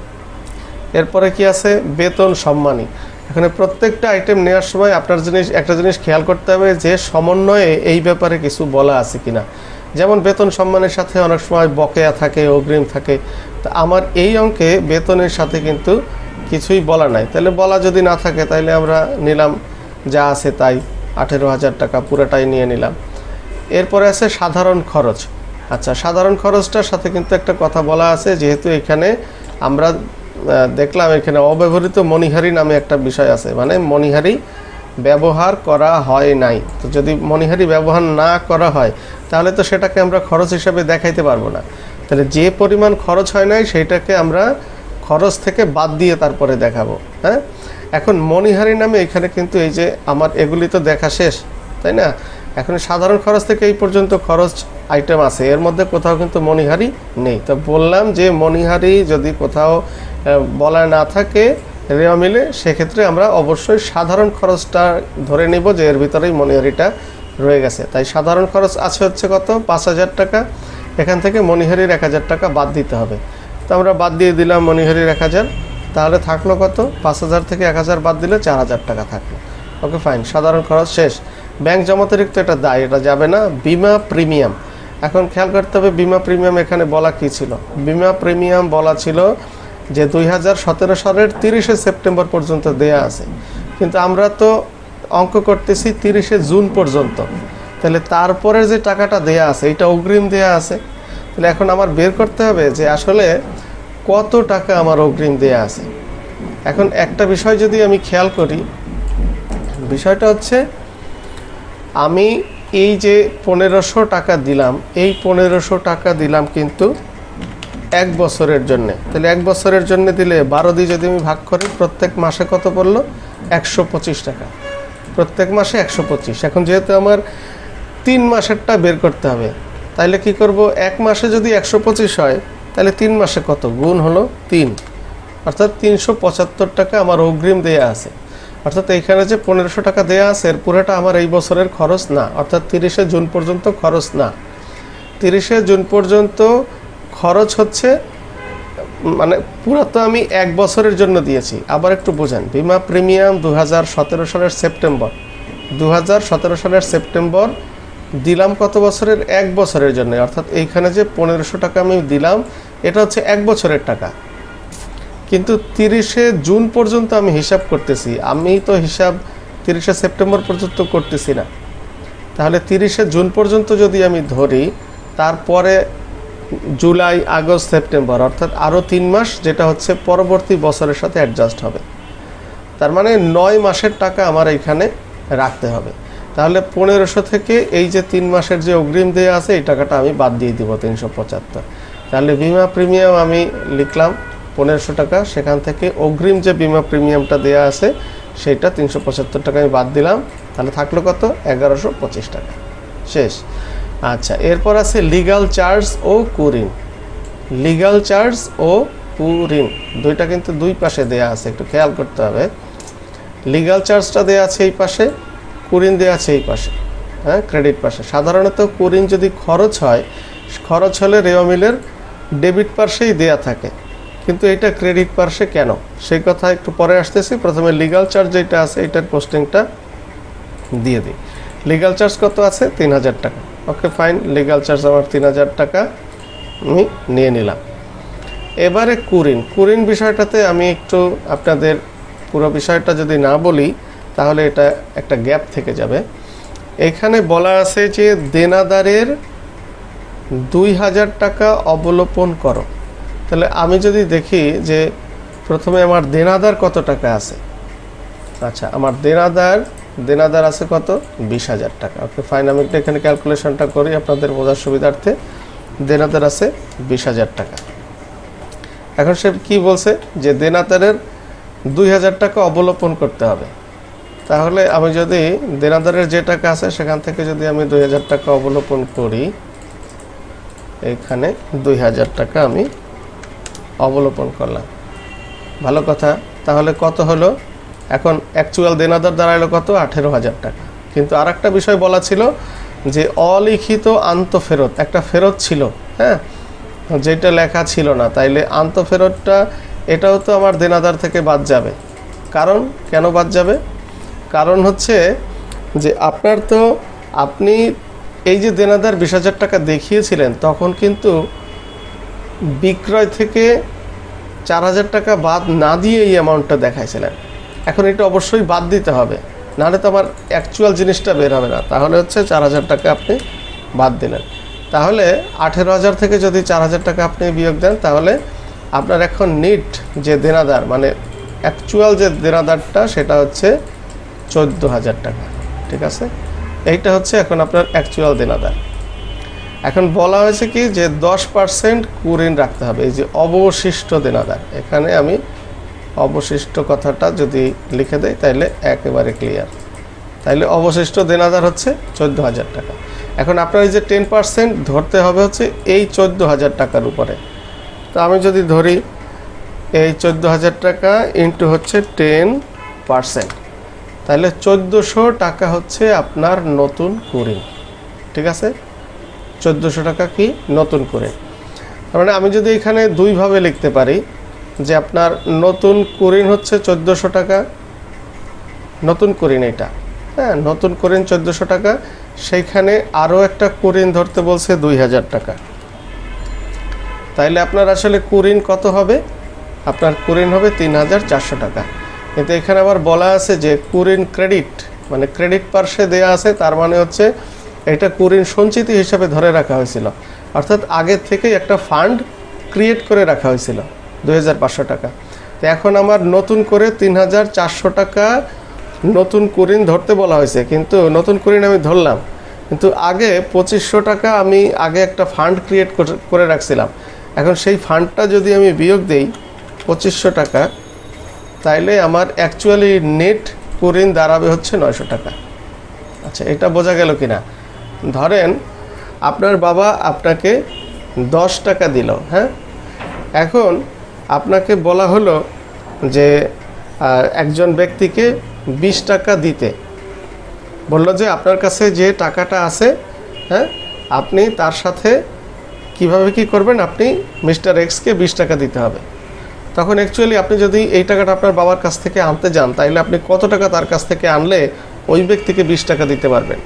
এরপরে কি আছে, বেতন সম্মানী। এখানে প্রত্যেকটা আইটেম নেওয়ার সময় আপনার জিনিস একটা জিনিস খেয়াল করতে হবে যে সমন্বয়ে এই ব্যাপারে কিছু বলা আছে কিনা। যেমন বেতন সম্মানের সাথে অনেক সময় বকেয়া থাকে, অগ্রিম থাকে। তা আমার এই অঙ্কে বেতনের সাথে কিন্তু কিছুই বলা নাই। তাহলে বলা যদি না থাকে তাহলে আমরা নিলাম যা আছে তাই, আঠেরো হাজার টাকা পুরোটাই নিয়ে নিলাম। এরপরে আছে সাধারণ খরচ। আচ্ছা, সাধারণ খরচটার সাথে কিন্তু একটা কথা বলা আছে, যেহেতু এখানে আমরা দেখলাম এখানে অব্যবহৃত মণিহারি নামে একটা বিষয় আছে, মানে মণিহারি ব্যবহার করা হয় নাই। তো যদি মণিহারি ব্যবহার না করা হয় তাহলে তো সেটাকে আমরা খরচ হিসাবে দেখাইতে পারবো না। তাহলে যে পরিমাণ খরচ হয় নাই সেইটাকে আমরা খরচ থেকে বাদ দিয়ে তারপরে দেখাবো। হ্যাঁ, এখন মণিহারি নামে এখানে কিন্তু এই যে আমার এগুলি তো দেখা শেষ, তাই না? এখন সাধারণ খরচ থেকে এই পর্যন্ত খরচ আইটেম আছে, এর মধ্যে কোথাও কিন্তু মণিহারি নেই। তো বললাম যে মণিহারি যদি কোথাও বলা না থাকে রেওয়া মিলে, সেক্ষেত্রে আমরা অবশ্যই সাধারণ খরচটা ধরে নেব যে এর ভিতরেই মণিহারিটা রয়ে গেছে। তাই সাধারণ খরচ আছে হচ্ছে কত, পাঁচ হাজার টাকা। এখান থেকে মণিহারির এক হাজার টাকা বাদ দিতে হবে। তো আমরা বাদ দিয়ে দিলাম মণিহারির এক হাজার, তাহলে থাকলো কত, পাঁচ হাজার থেকে এক হাজার বাদ দিলে চার হাজার টাকা থাকলো। ওকে, ফাইন, সাধারণ খরচ শেষ। ব্যাংক জমাতিরিক্ত এটা দায়, এটা যাবে না। বিমা প্রিমিয়াম, এখন খেয়াল করতে হবে বিমা প্রিমিয়াম এখানে বলা কি ছিল। বিমা প্রিমিয়াম বলা ছিল যে দুই হাজার সতেরো সালের তিরিশে সেপ্টেম্বর পর্যন্ত দেয়া আছে, কিন্তু আমরা তো অঙ্ক করতেছি তিরিশে জুন পর্যন্ত। তাহলে তারপরে যে টাকাটা দেয়া আছে এটা অগ্রিম দেয়া আছে। তাহলে এখন আমার বের করতে হবে যে আসলে কত টাকা আমার অগ্রিম দেয়া আছে। এখন একটা বিষয় যদি আমি খেয়াল করি, বিষয়টা হচ্ছে আমি এই যে পনেরোশো টাকা দিলাম, এই পনেরোশো টাকা দিলাম কিন্তু এক বছরের জন্যে। তাহলে এক বছরের জন্য দিলে বারো দিয়ে যদি আমি ভাগ করি, প্রত্যেক মাসে কত পড়লো, একশো পঁচিশ টাকা। প্রত্যেক মাসে একশো পঁচিশ। এখন যেহেতু আমার তিন মাসেরটা বের করতে হবে, তাইলে কি করব, এক মাসে যদি একশো পঁচিশ হয় তাহলে তিন মাসে কত, গুণ হলো তিন, অর্থাৎ তিনশো পঁচাত্তর টাকা আমার অগ্রিম দেয়া আছে। অর্থাৎ এইখানে যে পনেরোশো টাকা দেয়া আছে এর পুরোটা আমার এই বছরের খরচ না, অর্থাৎ তিরিশে জুন পর্যন্ত খরচ না। তিরিশে জুন পর্যন্ত খরচ হচ্ছে মানে পুরো তো আমি এক বছরের জন্য দিয়েছি। আবার একটু বোঝেন, বিমা প্রিমিয়াম দু হাজার সতেরো সালের সেপ্টেম্বর দু হাজার সতেরো সালের সেপ্টেম্বর দিলাম কত বছরের, এক বছরের জন্য। অর্থাৎ এইখানে যে পনেরোশো টাকা আমি দিলাম এটা হচ্ছে এক বছরের টাকা, কিন্তু তিরিশে জুন পর্যন্ত আমি হিসাব করতেছি। আমি তো হিসাব তিরিশে সেপ্টেম্বর পর্যন্ত করতেছি না। তাহলে তিরিশে জুন পর্যন্ত যদি আমি ধরি, তারপরে জুলাই, আগস্ট, সেপ্টেম্বর, অর্থাৎ আরও তিন মাস, যেটা হচ্ছে পরবর্তী বছরের সাথে অ্যাডজাস্ট হবে। তার মানে নয় মাসের টাকা আমার এইখানে রাখতে হবে। তাহলে পনেরোশো থেকে এই যে তিন মাসের যে অগ্রিম দেওয়া আছে এই টাকাটা আমি বাদ দিয়ে দিব তিনশো পঁচাত্তর। তাহলে বিমা প্রিমিয়াম আমি লিখলাম পনেরোশো টাকা, সেখান থেকে অগ্রিম যে বিমা প্রিমিয়ামটা দেওয়া আছে সেটা তিনশো পঁচাত্তর টাকা আমি বাদ দিলাম। তাহলে থাকলো কত, এগারোশো পঁচিশ টাকা, শেষ। আচ্ছা, এরপর আছে লিগাল চার্জ ও কুরিন। লিগাল চার্জ ও কুরিন দুইটা কিন্তু দুই পাশে দেয়া আছে, একটু খেয়াল করতে হবে। লিগাল চার্জটা দেয়া আছে এই পাশে, কুরিন দেয়া আছে এই পাশে, হ্যাঁ, ক্রেডিট পাশে। সাধারণত কুরিন যদি খরচ হয়, খরচ হলে রেওয়া মিলের ডেবিট পার্শ্বেই দেয়া থাকে, কিন্তু এটা ক্রেডিট পার্শ্বে কেন সেই কথা একটু পরে আসতেছি। প্রথমে লিগাল চার্জ যেটা আছে এটার পোস্টিংটা দিয়ে দিই। লিগাল চার্জ কত আছে, তিন হাজার টাকা। ওকে, ফাইন, লিগাল চার্জ আমার তিন হাজার টাকা আমি নিয়ে নিলাম। এবারে কুরিন, কুরিন বিষয়টাতে আমি একটু আপনাদের পুরো বিষয়টা যদি না বলি তাহলে এটা একটা গ্যাপ থেকে যাবে। এখানে বলা আছে যে দেনাদারের দুই হাজার টাকা অবলোপন করো। তাহলে আমি যদি দেখি যে প্রথমে আমার দেনাদার কত টাকা আছে, আচ্ছা আমার দেনাদার দেনাদার আছে কত, বিশ হাজার টাকা। ওকে, ফাইন, আমি একটু এখানে ক্যালকুলেশনটা করি আপনাদের বোঝার সুবিধার্থে। দেনাদার আছে বিশ হাজার টাকা। এখন সে কি বলছে যে দেনাদারের দুই হাজার টাকা অবলোপন করতে হবে। তাহলে আমি যদি দেনাদারের যে টাকা আছে সেখান থেকে যদি আমি দুই হাজার টাকা অবলোকন করি, এখানে দুই হাজার টাকা আমি অবলোকন করলাম, ভালো কথা। তাহলে কত হলো? এখন অ্যাকচুয়াল দেনাদার দাঁড়ালো কত? আঠেরো হাজার টাকা। কিন্তু আর একটা বিষয় বলা ছিল যে অলিখিত আন্তঃফেরত একটা ফেরত ছিল, হ্যাঁ, যেটা লেখা ছিল না, তাইলে আন্তঃফেরতটা এটাও তো আমার দেনাদার থেকে বাদ যাবে। কারণ কেন বাদ যাবে? কারণ হচ্ছে যে আপনার তো আপনি এই যে দেনাদার বিশ হাজার টাকা দেখিয়েছিলেন তখন কিন্তু বিক্রয় থেকে চার হাজার টাকা বাদ না দিয়ে এই অ্যামাউন্টটা দেখাইছিলেন। এখন এটা অবশ্যই বাদ দিতে হবে, নাহলে তো আমার অ্যাকচুয়াল জিনিসটা বের হবে না। তাহলে হচ্ছে চার হাজার টাকা আপনি বাদ দিলেন। তাহলে আঠেরো হাজার থেকে যদি চার হাজার টাকা আপনি বিয়োগ দেন, তাহলে আপনার এখন নিট যে দেনাদার মানে অ্যাকচুয়াল যে দেনাদারটা সেটা হচ্ছে চোদ্দো হাজার টাকা। ঠিক আছে, এইটা হচ্ছে এখন আপনার অ্যাকচুয়াল দেনাদার। এখন বলা হয়েছে কি যে দশ পার্সেন্ট কুঋণ রাখতে হবে, এই যে অবশিষ্ট দেনাদার। এখানে আমি অবশিষ্ট কথাটা যদি লিখে দেই তাহলে একেবারে ক্লিয়ার। তাইলে অবশিষ্ট দেনাদার হচ্ছে চোদ্দো হাজার টাকা। এখন আপনার এই যে টেন পার্সেন্ট ধরতে হবে হচ্ছে এই চোদ্দো হাজার টাকার উপরে। তো আমি যদি ধরি এই চোদ্দো হাজার টাকা ইন্টু হচ্ছে টেন পার্সেন্ট, তাহলে চোদ্দোশো টাকা হচ্ছে আপনার নতুন কুঋণ। ঠিক আছে, চোদ্দোশো টাকা কি নতুন কুঋণ। তার মানে আমি যদি এখানে দুইভাবে লিখতে পারি যে আপনার নতুন কুঋণ হচ্ছে চোদ্দোশো টাকা, নতুন কুঋণ এটা, হ্যাঁ, নতুন কুঋণ চোদ্দোশো টাকা, সেইখানে আরও একটা কুঋণ ধরতে বলছে দুই হাজার টাকা। তাইলে আপনার আসলে কুঋণ কত হবে? আপনার কুঋণ হবে তিন হাজার চারশো টাকা। কিন্তু এখানে আবার বলা আছে যে কুঋণ ক্রেডিট, মানে ক্রেডিট পার্শ্বে দেয়া আছে, তার মানে হচ্ছে এটা কুঋণ সঞ্চিতি হিসাবে ধরে রাখা হয়েছিল, অর্থাৎ আগে থেকেই একটা ফান্ড ক্রিয়েট করে রাখা হয়েছিল দুই হাজার পাঁচশো টাকা। তো এখন আমার নতুন করে তিন হাজার চারশো টাকা নতুন কুঋণ ধরতে বলা হয়েছে, কিন্তু নতুন কুঋণ আমি ধরলাম, কিন্তু আগে পঁচিশশো টাকা আমি আগে একটা ফান্ড ক্রিয়েট করে রাখছিলাম। এখন সেই ফান্ডটা যদি আমি বিয়োগ দেই পঁচিশশো টাকা, তাইলে আমার অ্যাকচুয়ালি নেট কুঋণ দাঁড়াবে হচ্ছে নয়শো টাকা। আচ্ছা, এটা বোঝা গেল কি না? ধরেন আপনার বাবা আপনাকে দশ টাকা দিল, হ্যাঁ, এখন আপনাকে বলা হলো যে একজন ব্যক্তিকে বিশ টাকা দিতে বললো, যে আপনার কাছে যে টাকাটা আছে, হ্যাঁ, আপনি তার সাথে কিভাবে কি করবেন, আপনি মিস্টার এক্সকে বিশ টাকা দিতে হবে। তখন অ্যাকচুয়ালি আপনি যদি এই টাকাটা আপনার বাবার কাছ থেকে আনতে যান, তাইলে আপনি কত টাকা তার কাছ থেকে আনলে ওই ব্যক্তিকে বিশ টাকা দিতে পারবেন?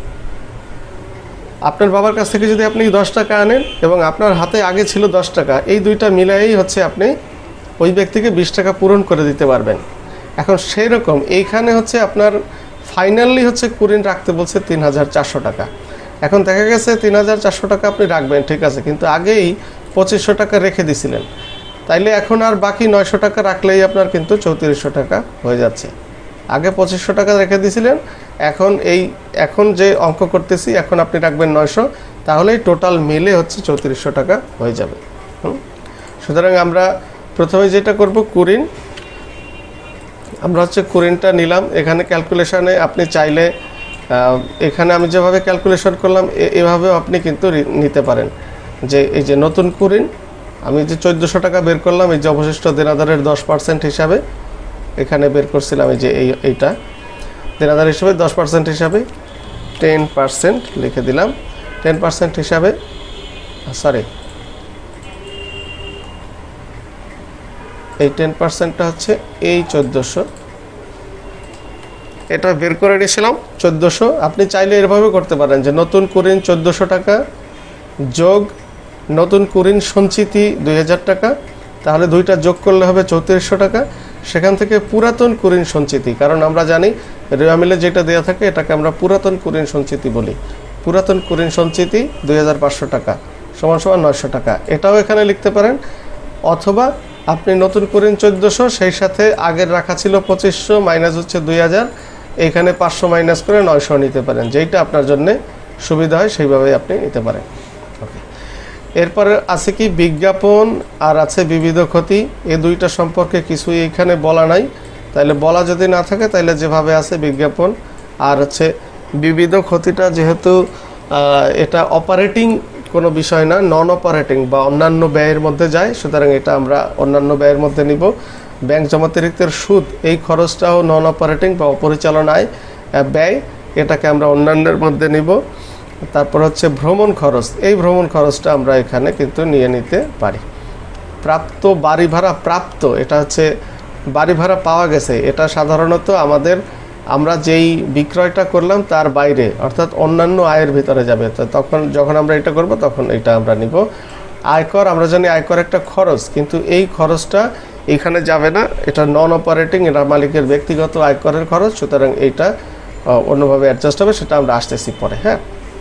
আপনার বাবার কাছ থেকে যদি আপনি দশ টাকা আনেন এবং আপনার হাতে আগে ছিল দশ টাকা, এই দুইটা মিলাইই হচ্ছে আপনি ওই ব্যক্তিকে বিশ টাকা পূরণ করে দিতে পারবেন। এখন সেই রকম এইখানে হচ্ছে আপনার ফাইনালি হচ্ছে কুঋণ রাখতে বলছে তিন হাজার চারশো টাকা। এখন দেখা গেছে তিন হাজার চারশো টাকা আপনি রাখবেন, ঠিক আছে, কিন্তু আগেই পঁচিশশো টাকা রেখে দিছিলেন, তাইলে এখন আর বাকি নয়শো টাকা রাখলেই আপনার কিন্তু চৌত্রিশশো টাকা হয়ে যাচ্ছে। আগে পঁচিশশো টাকা রেখে দিয়েছিলেন, এখন এই এখন যে অঙ্ক করতেছি এখন আপনি রাখবেন নয়শো, তাহলেই টোটাল মিলে হচ্ছে চৌত্রিশশো টাকা হয়ে যাবে। হুম, সুতরাং আমরা প্রথমে যেটা করব কুঋণ, আমরা হচ্ছে কুঋণটা নিলাম। এখানে ক্যালকুলেশনে আপনি চাইলে এখানে আমি যেভাবে ক্যালকুলেশন করলাম এভাবেও আপনি কিন্তু নিতে পারেন, যে এই যে নতুন কুঋণ আমি যে চোদ্দোশো টাকা বের করলাম, এই যে অবশিষ্ট দেনাদারের দশ পার্সেন্ট হিসাবে এখানে বের করছিলাম, এই যে এই এইটা দেনাদার হিসাবে দশ পার্সেন্ট হিসাবে টেন পার্সেন্ট লিখে দিলাম। টেন পার্সেন্ট হিসাবে সরি এই টেন পার্সেন্টটা হচ্ছে এই চোদ্দোশো, এটা বের করে নিয়েছিলাম চোদ্দোশো। আপনি চাইলে এভাবে করতে পারেন যে নতুন কুঋণ চোদ্দোশো টাকা যোগ নতুন কুঋণ সঞ্চিতি দুই হাজার টাকা, তাহলে দুইটা যোগ করলে হবে চৌত্রিশশো টাকা। সেখান থেকে পুরাতন কুঋণ সঞ্চিতি, কারণ আমরা জানি রেওয়া মিলে যেটা দেওয়া থাকে এটাকে আমরা পুরাতন কুঋণ সঞ্চিতি বলি। পুরাতন কুঋণ সঞ্চিতি দুই হাজার পাঁচশো টাকা সমান সমান নয়শো টাকা, এটাও এখানে লিখতে পারেন। অথবা আপনি নতুন কুঋণ চোদ্দোশো, সেই সাথে আগের রাখা ছিল পঁচিশশো, মাইনাস হচ্ছে দুই হাজার, এইখানে পাঁচশো মাইনাস করে নয়শো নিতে পারেন, যেইটা আপনার জন্য সুবিধা হয় সেইভাবেই আপনি নিতে পারেন। ওকে, এরপরে আছে কি বিজ্ঞাপন আর আছে বিবিধ ক্ষতি। এই দুইটা সম্পর্কে কিছুই এখানে বলা নাই, তাহলে বলা যদি না থাকে তাহলে যেভাবে আছে বিজ্ঞাপন। আর হচ্ছে বিবিধ ক্ষতিটা যেহেতু এটা অপারেটিং কোনো বিষয় না, নন অপারেটিং বা অন্যান্য ব্যয়ের মধ্যে যায়, সুতরাং এটা আমরা অন্যান্য ব্যয়ের মধ্যে নিব। ব্যাংক জমাতিরিক্তের সুদ, এই খরচটাও নন অপারেটিং বা অপরিচালনায় ব্যয়, এটাকে আমরা অন্যান্যের মধ্যে নিব। তারপর হচ্ছে ভ্রমণ খরচ, এই ভ্রমণ খরচটা আমরা এখানে কিন্তু নিয়ে নিতে পারি। প্রাপ্ত বাড়ি ভাড়া, প্রাপ্ত এটা হচ্ছে বাড়ি ভাড়া পাওয়া গেছে, এটা সাধারণত আমাদের আমরা যেই বিক্রয়টা করলাম তার বাইরে, অর্থাৎ অন্যান্য আয়ের ভিতরে যাবে। তো তখন যখন আমরা এটা করব তখন এটা আমরা নিব। আয়কর, আমরা জানি আয়কর একটা খরচ, কিন্তু এই খরচটা এখানে যাবে না, এটা নন অপারেটিং, এটা মালিকের ব্যক্তিগত আয়করের খরচ, সুতরাং এইটা অন্যভাবে অ্যাডজাস্ট হবে, সেটা আমরা আসতেছি পরে। হ্যাঁ,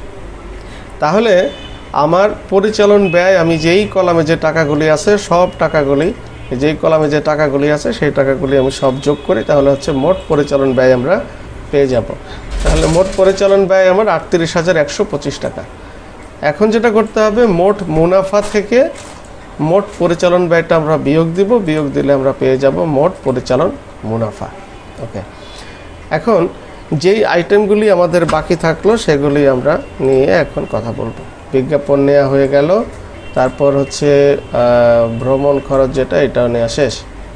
তাহলে আমার পরিচালন ব্যয়, আমি যেই কলামে যে টাকাগুলি আছে সব টাকাগুলি, যেই কলামে যে টাকাগুলি আছে সেই টাকাগুলি আমি সব যোগ করি, তাহলে হচ্ছে মোট পরিচালন ব্যয় আমরা পেয়ে যাব। তাহলে মোট পরিচালন ব্যয় আমার আটত্রিশ হাজার একশো পঁচিশ টাকা। এখন যেটা করতে হবে, মোট মুনাফা থেকে মোট পরিচালন ব্যয়টা আমরা বিয়োগ দিব, বিয়োগ দিলে আমরা পেয়ে যাব মোট পরিচালন মুনাফা। ওকে, এখন যেই আইটেমগুলি আমাদের বাকি থাকলো সেগুলি আমরা নিয়ে এখন কথা বলবো। বিজ্ঞাপন নেওয়া হয়ে গেল, তারপর হচ্ছে ভ্রমণ খরচ যেটা, এটাও নেওয়া শেষ।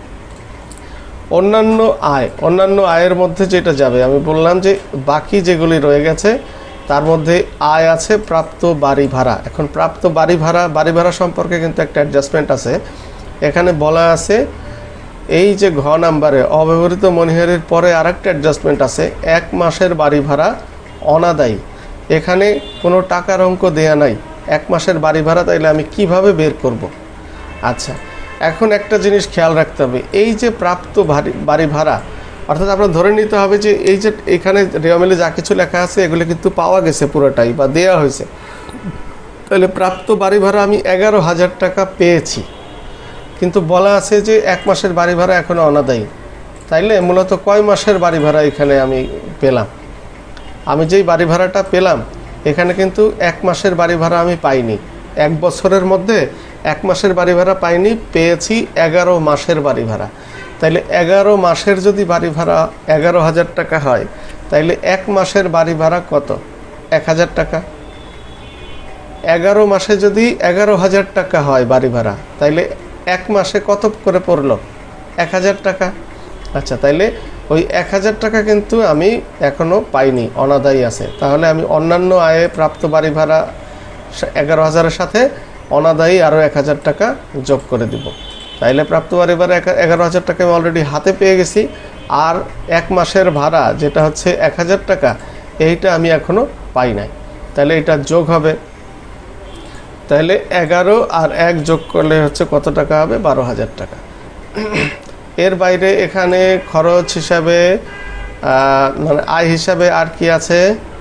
অন্যান্য আয়, অন্যান্য আয়ের মধ্যে যেটা যাবে, আমি বললাম যে বাকি যেগুলি রয়ে গেছে তার মধ্যে আয় আছে প্রাপ্ত বাড়ি ভাড়া। এখন প্রাপ্ত বাড়ি ভাড়া, বাড়ি ভাড়া সম্পর্কে কিন্তু একটা অ্যাডজাস্টমেন্ট আছে। এখানে বলা আছে এই যে ঘ নাম্বারে অব্যবহৃত মনিহারির পরে আরেকটা অ্যাডজাস্টমেন্ট আছে, এক মাসের বাড়ি ভাড়া অনাদায়ী। এখানে কোনো টাকার অঙ্ক দেয়া নাই, এক মাসের বাড়ি ভাড়া, তাইলে আমি কিভাবে বের করব? আচ্ছা, এখন একটা জিনিস খেয়াল রাখতে হবে, এই যে প্রাপ্ত বাড়ি বাড়ি ভাড়া, অর্থাৎ আপনার ধরে নিতে হবে যে এই যে এখানে রেওয়ামিলে যা কিছু লেখা আছে এগুলো কিন্তু পাওয়া গেছে পুরোটাই বা দেয়া হয়েছে। তাহলে প্রাপ্ত বাড়ি ভাড়া আমি এগারো হাজার টাকা পেয়েছি, কিন্তু বলা আছে যে এক মাসের বাড়ি ভাড়া এখনও অনাদায়ী। তাইলে মূলত কয় মাসের বাড়ি ভাড়া এখানে আমি পেলাম? আমি যেই বাড়ি ভাড়াটা পেলাম এখানে কিন্তু এক মাসের বাড়ি ভাড়া আমি পাইনি, এক বছরের মধ্যে এক মাসের বাড়ি ভাড়া পাইনি, পেয়েছি এগারো মাসের বাড়ি ভাড়া। তাইলে এগারো মাসের যদি বাড়ি ভাড়া এগারো হাজার টাকা হয়, তাইলে এক মাসের বাড়ি ভাড়া কত? এক হাজার টাকা। এগারো মাসে যদি এগারো হাজার টাকা হয় বাড়ি ভাড়া, তাইলে এক মাসে কত করে পড়লো? এক হাজার টাকা। আচ্ছা, তাইলে ওই এক হাজার টাকা কিন্তু আমি এখনও পাইনি, অনাদায়ী আছে। তাহলে আমি অন্যান্য আয়ে প্রাপ্ত বাড়ি ভাড়া এগারো হাজারের সাথে অনাদায়ী আরও এক হাজার টাকা যোগ করে দিব। তাইলে প্রাপ্ত বাড়ি ভাড়া এগারো হাজার টাকা আমি অলরেডি হাতে পেয়ে গেছি, আর এক মাসের ভাড়া যেটা হচ্ছে এক হাজার টাকা, এইটা আমি এখনও পাই নাই। তাহলে এটা যোগ হবে, তাহলে এগারো আর এক যোগ করলে হচ্ছে কত টাকা হবে? বারো হাজার টাকা। এর বাইরে এখানে খরচ হিসাবে মানে আয় হিসাবে আর কি আছে?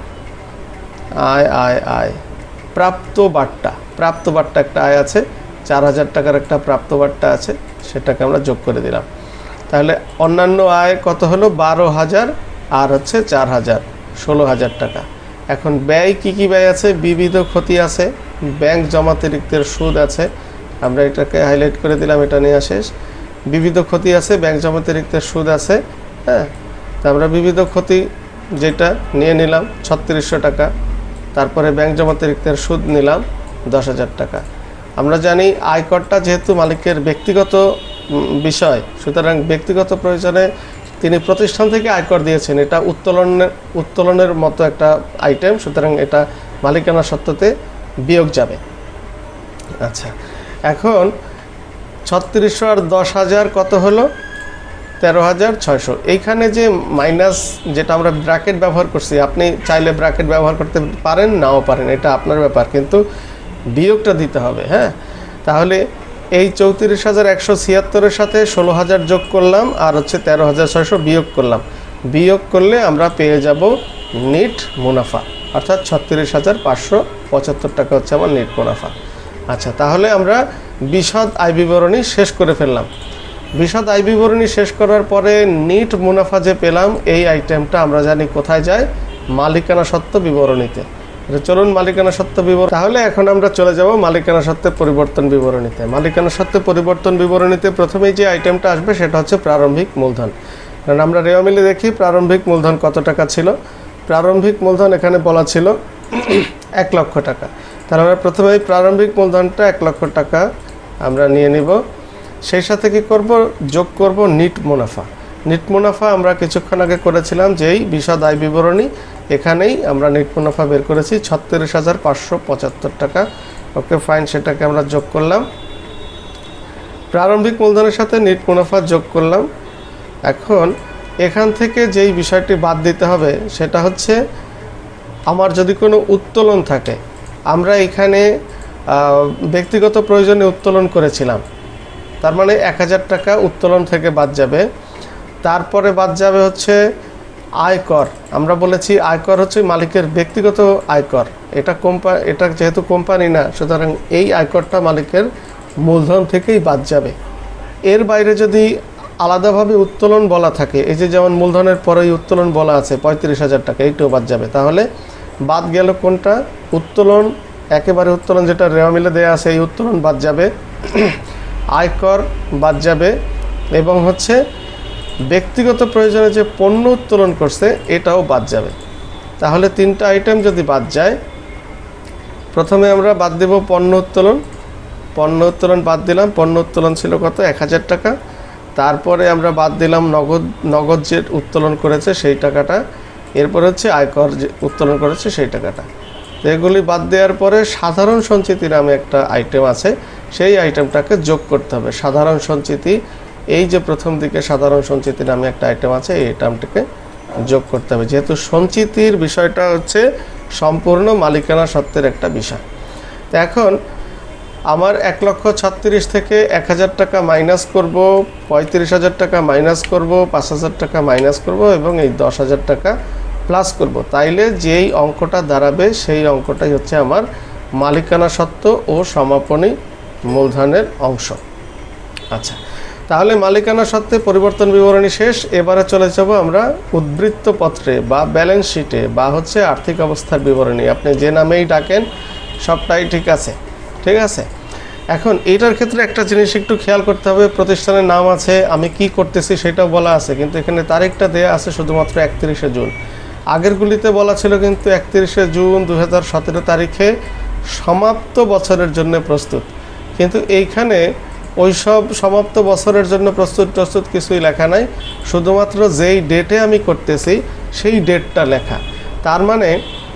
আয় আয় আয় প্রাপ্ত বাট্টা, প্রাপ্ত বাট্টা একটা আয় আছে, চার হাজার টাকার একটা প্রাপ্ত বাট্টা আছে, সেটাকে আমরা যোগ করে দিলাম। তাহলে অন্যান্য আয় কত হলো? বারো হাজার আর হচ্ছে চার হাজার, ষোলো হাজার টাকা। এখন ব্যয় কি কি ব্যয় আছে? বিবিধ ক্ষতি আছে, ব্যাংক জমাতিরিক্তের সুদ আছে, আমরা এটাকে হাইলাইট করে দিলাম, এটা নিয়ে শেষ। বিবিধ ক্ষতি আছে, ব্যাংক জমাতিরিক্তের সুদ আছে। হ্যাঁ, তা আমরা বিবিধ ক্ষতি যেটা নিয়ে নিলাম ছত্রিশশো টাকা, তারপরে ব্যাংক জমাতিরিক্তের সুদ নিলাম দশ হাজার টাকা। আমরা জানি আয়করটা যেহেতু মালিকের ব্যক্তিগত বিষয়, সুতরাং ব্যক্তিগত প্রয়োজনে তিনি প্রতিষ্ঠান থেকে আয়কর দিয়েছেন, এটা উত্তোলনের উত্তোলনের মতো একটা আইটেম, সুতরাং এটা মালিকানা সত্ত্বতে বিয়োগ যাবে। আচ্ছা, এখন ছত্রিশশো আর দশ হাজার কত হলো? তেরো হাজার ছয়শো। এইখানে যে মাইনাস যেটা আমরা ব্র্যাকেট ব্যবহার করছি, আপনি চাইলে ব্র্যাকেট ব্যবহার করতে পারেন, নাও পারেন, এটা আপনার ব্যাপার, কিন্তু বিয়োগটা দিতে হবে। হ্যাঁ, তাহলে এই চৌত্রিশ হাজার একশো ছিয়াত্তরের সাথে ষোলো হাজার যোগ করলাম, আর হচ্ছে তেরো হাজার ছয়শো বিয়োগ করলাম। বিয়োগ করলে আমরা পেয়ে যাব নিট মুনাফা, অর্থাৎ ছত্রিশ হাজার পাঁচশো পঁচাত্তর টাকা হচ্ছে আমার নিট মুনাফা। আচ্ছা, তাহলে আমরা বিশদ আয় বিবরণী শেষ করে ফেললাম। বিশদ আয় বিবরণী শেষ করার পরে নিট মুনাফা যে পেলাম, এই আইটেমটা আমরা জানি কোথায় যায়? মালিকানা সত্ত্ব বিবরণীতে। চলুন মালিকানা সত্ত্ব বিবরণ, তাহলে এখন আমরা চলে যাব মালিকানা সত্ত্বের পরিবর্তন বিবরণীতে। মালিকানা সত্ত্বের পরিবর্তন বিবরণীতে প্রথমেই যে আইটেমটা আসবে সেটা হচ্ছে প্রারম্ভিক মূলধন। কারণ আমরা রেওয়া মিলে দেখি প্রারম্ভিক মূলধন কত টাকা ছিল। প্রারম্ভিক মূলধন এখানে বলা ছিল এক লক্ষ টাকা। তাহলে আমরা প্রথমে প্রারম্ভিক মূলধনটা এক লক্ষ টাকা আমরা নিয়ে নিব। সেই সাথে কি করব, যোগ করব নিট মুনাফা। নিট মুনাফা আমরা কিছুক্ষণ আগে করেছিলাম যেই বিশদ আয় বিবরণী, এখানেই আমরা নিট মুনাফা বের করেছি ছত্রিশ হাজার পাঁচশো পঁচাত্তর টাকা। ওকে ফাইন, সেটাকে আমরা যোগ করলাম, প্রারম্ভিক মূলধনের সাথে নিট মুনাফা যোগ করলাম। এখন এখান থেকে যেই বিষয়টি বাদ দিতে হবে সেটা হচ্ছে আমার যদি কোনো উত্তোলন থাকে, আমরা এখানে ব্যক্তিগত প্রয়োজনে উত্তোলন করেছিলাম, তার মানে এক হাজার টাকা উত্তোলন থেকে বাদ যাবে। তারপরে বাদ যাবে হচ্ছে আয়কর। আমরা বলেছি আয়কর হচ্ছে মালিকের ব্যক্তিগত আয়কর, এটা কোম্পানি, এটা যেহেতু কোম্পানি না, সুতরাং এই আয়করটা মালিকের মূলধন থেকেই বাদ যাবে। এর বাইরে যদি আলাদাভাবে উত্তোলন বলা থাকে, এই যে যেমন মূলধনের পরেই উত্তোলন বলা আছে পঁয়ত্রিশ হাজার টাকা, এইটাও বাদ যাবে। তাহলে বাদ গেল কোনটা, উত্তোলন, একেবারে উত্তোলন যেটা রেওয়া মিলে দেওয়া আছে এই উত্তোলন বাদ যাবে, আয়কর বাদ যাবে, এবং হচ্ছে ব্যক্তিগত প্রয়োজনে যে পণ্য উত্তোলন করছে এটাও বাদ যাবে। তাহলে তিনটা আইটেম যদি বাদ যায়, প্রথমে আমরা বাদ দেব পণ্য উত্তোলন। পণ্য উত্তোলন বাদ দিলাম, পণ্য উত্তোলন ছিল কত, এক হাজার টাকা। তারপরে আমরা বাদ দিলাম নগদ, নগদ যে উত্তোলন করেছে সেই টাকাটা। এরপর হচ্ছে আয়কর যে উত্তোলন করেছে সেই টাকাটা। এগুলি বাদ দেওয়ার পরে সাধারণ সঞ্চিতি নামে একটা আইটেম আছে, সেই আইটেমটাকে যোগ করতে হবে। সাধারণ সঞ্চিতি, এই যে প্রথম দিকে সাধারণ সঞ্চিতি নামে একটা আইটেম আছে, এই আইটেমটাকে যোগ করতে হবে, যেহেতু সঞ্চিতির বিষয়টা হচ্ছে সম্পূর্ণ মালিকানা সত্ত্বের একটা বিষয়। তো এখন আমার এক লক্ষ ছত্রিশ থেকে এক হাজার টাকা মাইনাস করব, পঁয়ত্রিশ হাজার টাকা মাইনাস করব, পাঁচ হাজার টাকা মাইনাস করব এবং এই দশ হাজার টাকা প্লাস করব। তাইলে যেই অঙ্কটা দাঁড়াবে সেই অঙ্কটাই হচ্ছে আমার মালিকানা সত্ত্ব ও সমাপনী মূলধনের অংশ। আচ্ছা, তাহলে মালিকানা সত্ত্বে পরিবর্তন বিবরণী শেষ। এবারে চলে যাব আমরা উদ্বৃত্ত পত্রে বা ব্যালেন্স শিটে বা হচ্ছে আর্থিক অবস্থার বিবরণী, আপনি যে নামেই ডাকেন সবটাই ঠিক আছে, ঠিক আছে। এখন এইটার ক্ষেত্রে একটা জিনিস একটু খেয়াল করতে হবে, প্রতিষ্ঠানের নাম আছে, আমি কি করতেছি সেটাও বলা আছে, কিন্তু এখানে তারিখটা দেয়া আছে শুধুমাত্র একত্রিশে জুন। আগেরগুলিতে বলা ছিল কিন্তু একত্রিশে জুন দু হাজার সতেরো তারিখে সমাপ্ত বছরের জন্য প্রস্তুত, কিন্তু এইখানে ওইসব সমাপ্ত বছরের জন্য প্রস্তুত প্রস্তুত কিছুই লেখা নাই, শুধুমাত্র যেই ডেটে আমি করতেছি সেই ডেটটা লেখা। তার মানে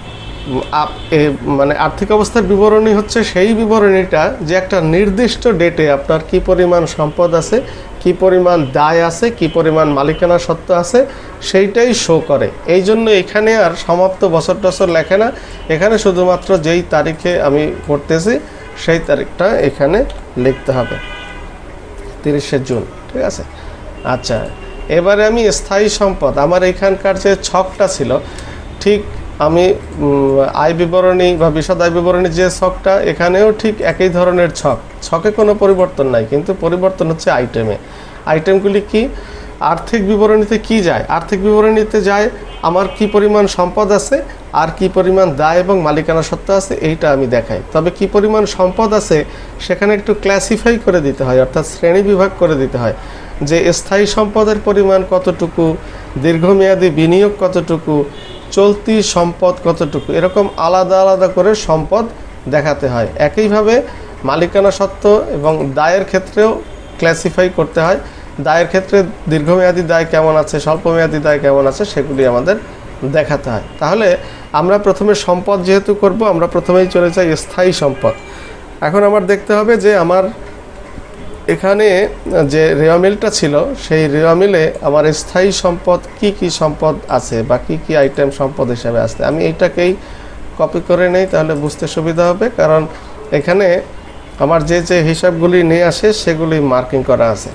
মানে আর্থিক অবস্থার বিবরণী হচ্ছে সেই বিবরণীটা যে একটা নির্দিষ্ট ডেটে আপনার কি পরিমাণ সম্পদ আছে, কি পরিমাণ দায় আছে, কি পরিমাণ মালিকানা সত্ত্ব আছে, সেইটাই শো করে। এই জন্য এখানে আর সমাপ্ত বছর টছর লেখে না, এখানে শুধুমাত্র যেই তারিখে আমি করতেছি সেই তারিখটা এখানে লিখতে হবে, তিরিশে জুন, ঠিক আছে। আচ্ছা, এবারে আমি স্থায়ী সম্পদ, আমার এখানকার যে ছকটা ছিল, ঠিক আমি আয় বিবরণী বা বিশদ আয় বিবরণী যে ছকটা, এখানেও ঠিক একই ধরনের ছক, ছকে কোনো পরিবর্তন নাই, কিন্তু পরিবর্তন হচ্ছে আইটেমে। আইটেমগুলি কি, আর্থিক বিবরণীতে কি যায়, আর্থিক বিবরণীতে যায় আমার কি পরিমাণ সম্পদ আছে আর কি পরিমাণ দায় এবং মালিকানা সত্ত্ব আছে, এইটা আমি দেখাই। তবে কি পরিমাণ সম্পদ আছে সেখানে একটু ক্লাসিফাই করে দিতে হয়, অর্থাৎ শ্রেণী বিভাগ করে দিতে হয়, যে স্থায়ী সম্পদের পরিমাণ কতটুকু, দীর্ঘমেয়াদী বিনিয়োগ কতটুকু, চলতি সম্পদ কতটুকু, এরকম আলাদা আলাদা করে সম্পদ দেখাতে হয়। একইভাবে মালিকানা সত্ত্ব এবং দায়ের ক্ষেত্রেও ক্লাসিফাই করতে হয়। দায়ের ক্ষেত্রে দীর্ঘমেয়াদী দায় কেমন আছে, স্বল্পমেয়াদী দায় কেমন আছে, সেগুলি আমাদের দেখাতে হয়। তাহলে আমরা প্রথমে সম্পদ যেহেতু করব, আমরা প্রথমেই চলে যাই স্থায়ী সম্পদ। এখন আমার দেখতে হবে যে আমার এখানে যে রেওয়া মিলটা ছিল, সেই রেওয়া মিলে আমার স্থায়ী সম্পদ কি কি সম্পদ আছে বা কি কি আইটেম সম্পদ হিসাবে আসছে। আমি এইটাকেই কপি করে নেই, তাহলে বুঝতে সুবিধা হবে, কারণ এখানে আমার যে যে হিসাবগুলি নিয়ে আসে সেগুলি মার্কিং করা আছে।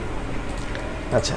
আচ্ছা,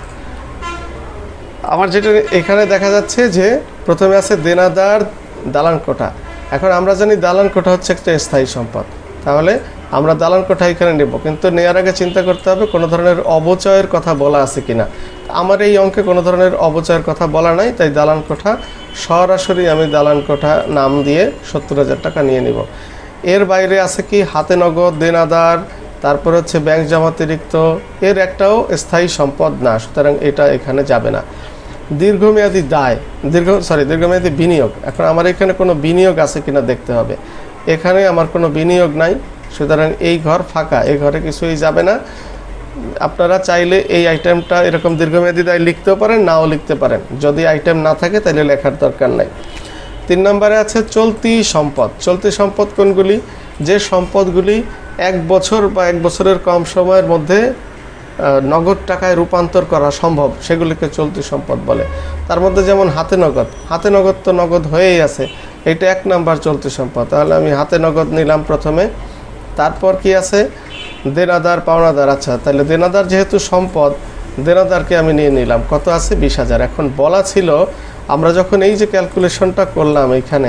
আমার যেটা এখানে দেখা যাচ্ছে যে প্রথমে আছে দেনাদার দালান কোঠা। এখন আমরা জানি দালান কোঠা হচ্ছে একটা স্থায়ী সম্পদ, তাহলে আমরা দালান কোঠা এখানে নেব, কিন্তু নেওয়ার আগে চিন্তা করতে হবে কোনো ধরনের অবচয়ের কথা বলা আছে কিনা। আমার এই অঙ্কে কোনো ধরনের অবচয়ের কথা বলা নাই, তাই দালান কোঠা সরাসরি আমি দালান কোঠা নাম দিয়ে সত্তর হাজার টাকা নিয়ে নিব। এর বাইরে আছে কি, হাতে নগদ, দেনাদার, তারপর হচ্ছে ব্যাংক জমাতিরিক্ত, এর একটাও স্থায়ী সম্পদ না, সুতরাং এটা এখানে যাবে না। দীর্ঘমেয়াদী দায়, দীর্ঘ সরি দীর্ঘমেয়াদী বিনিয়োগ, এখন আমার এখানে কোনো বিনিয়োগ আছে কিনা দেখতে হবে। এখানে আমার কোনো বিনিয়োগ নাই, সুতরাং এই ঘর ফাঁকা, এই ঘরে কিছুই যাবে না। আপনারা চাইলে এই আইটেমটা এরকম দীর্ঘমেয়াদী দায় লিখতেও পারেন, নাও লিখতে পারেন। যদি আইটেম না থাকে তাহলে লেখার দরকার নাই। তিন নম্বরে আছে চলতি সম্পদ। চলতি সম্পদ কোনগুলি? যে সম্পদগুলি এক বছর বা এক বছরের কম সময়ের মধ্যে নগদ টাকায় রূপান্তর করা সম্ভব, সেগুলিকে চলতি সম্পদ বলে। তার মধ্যে যেমন হাতে নগদ, হাতে নগদ তো নগদ হয়েই আছে, এটা এক নাম্বার চলতি সম্পদ। তাহলে আমি হাতে নগদ নিলাম প্রথমে। তারপর কি আছে? দেনাদার পাওনাদার। আচ্ছা, তাহলে দেনাদার যেহেতু সম্পদ, দেনাদারকে আমি নিয়ে নিলাম। কত আছে? বিশ হাজার। এখন বলা ছিল আমরা যখন এই যে ক্যালকুলেশনটা করলাম, এইখানে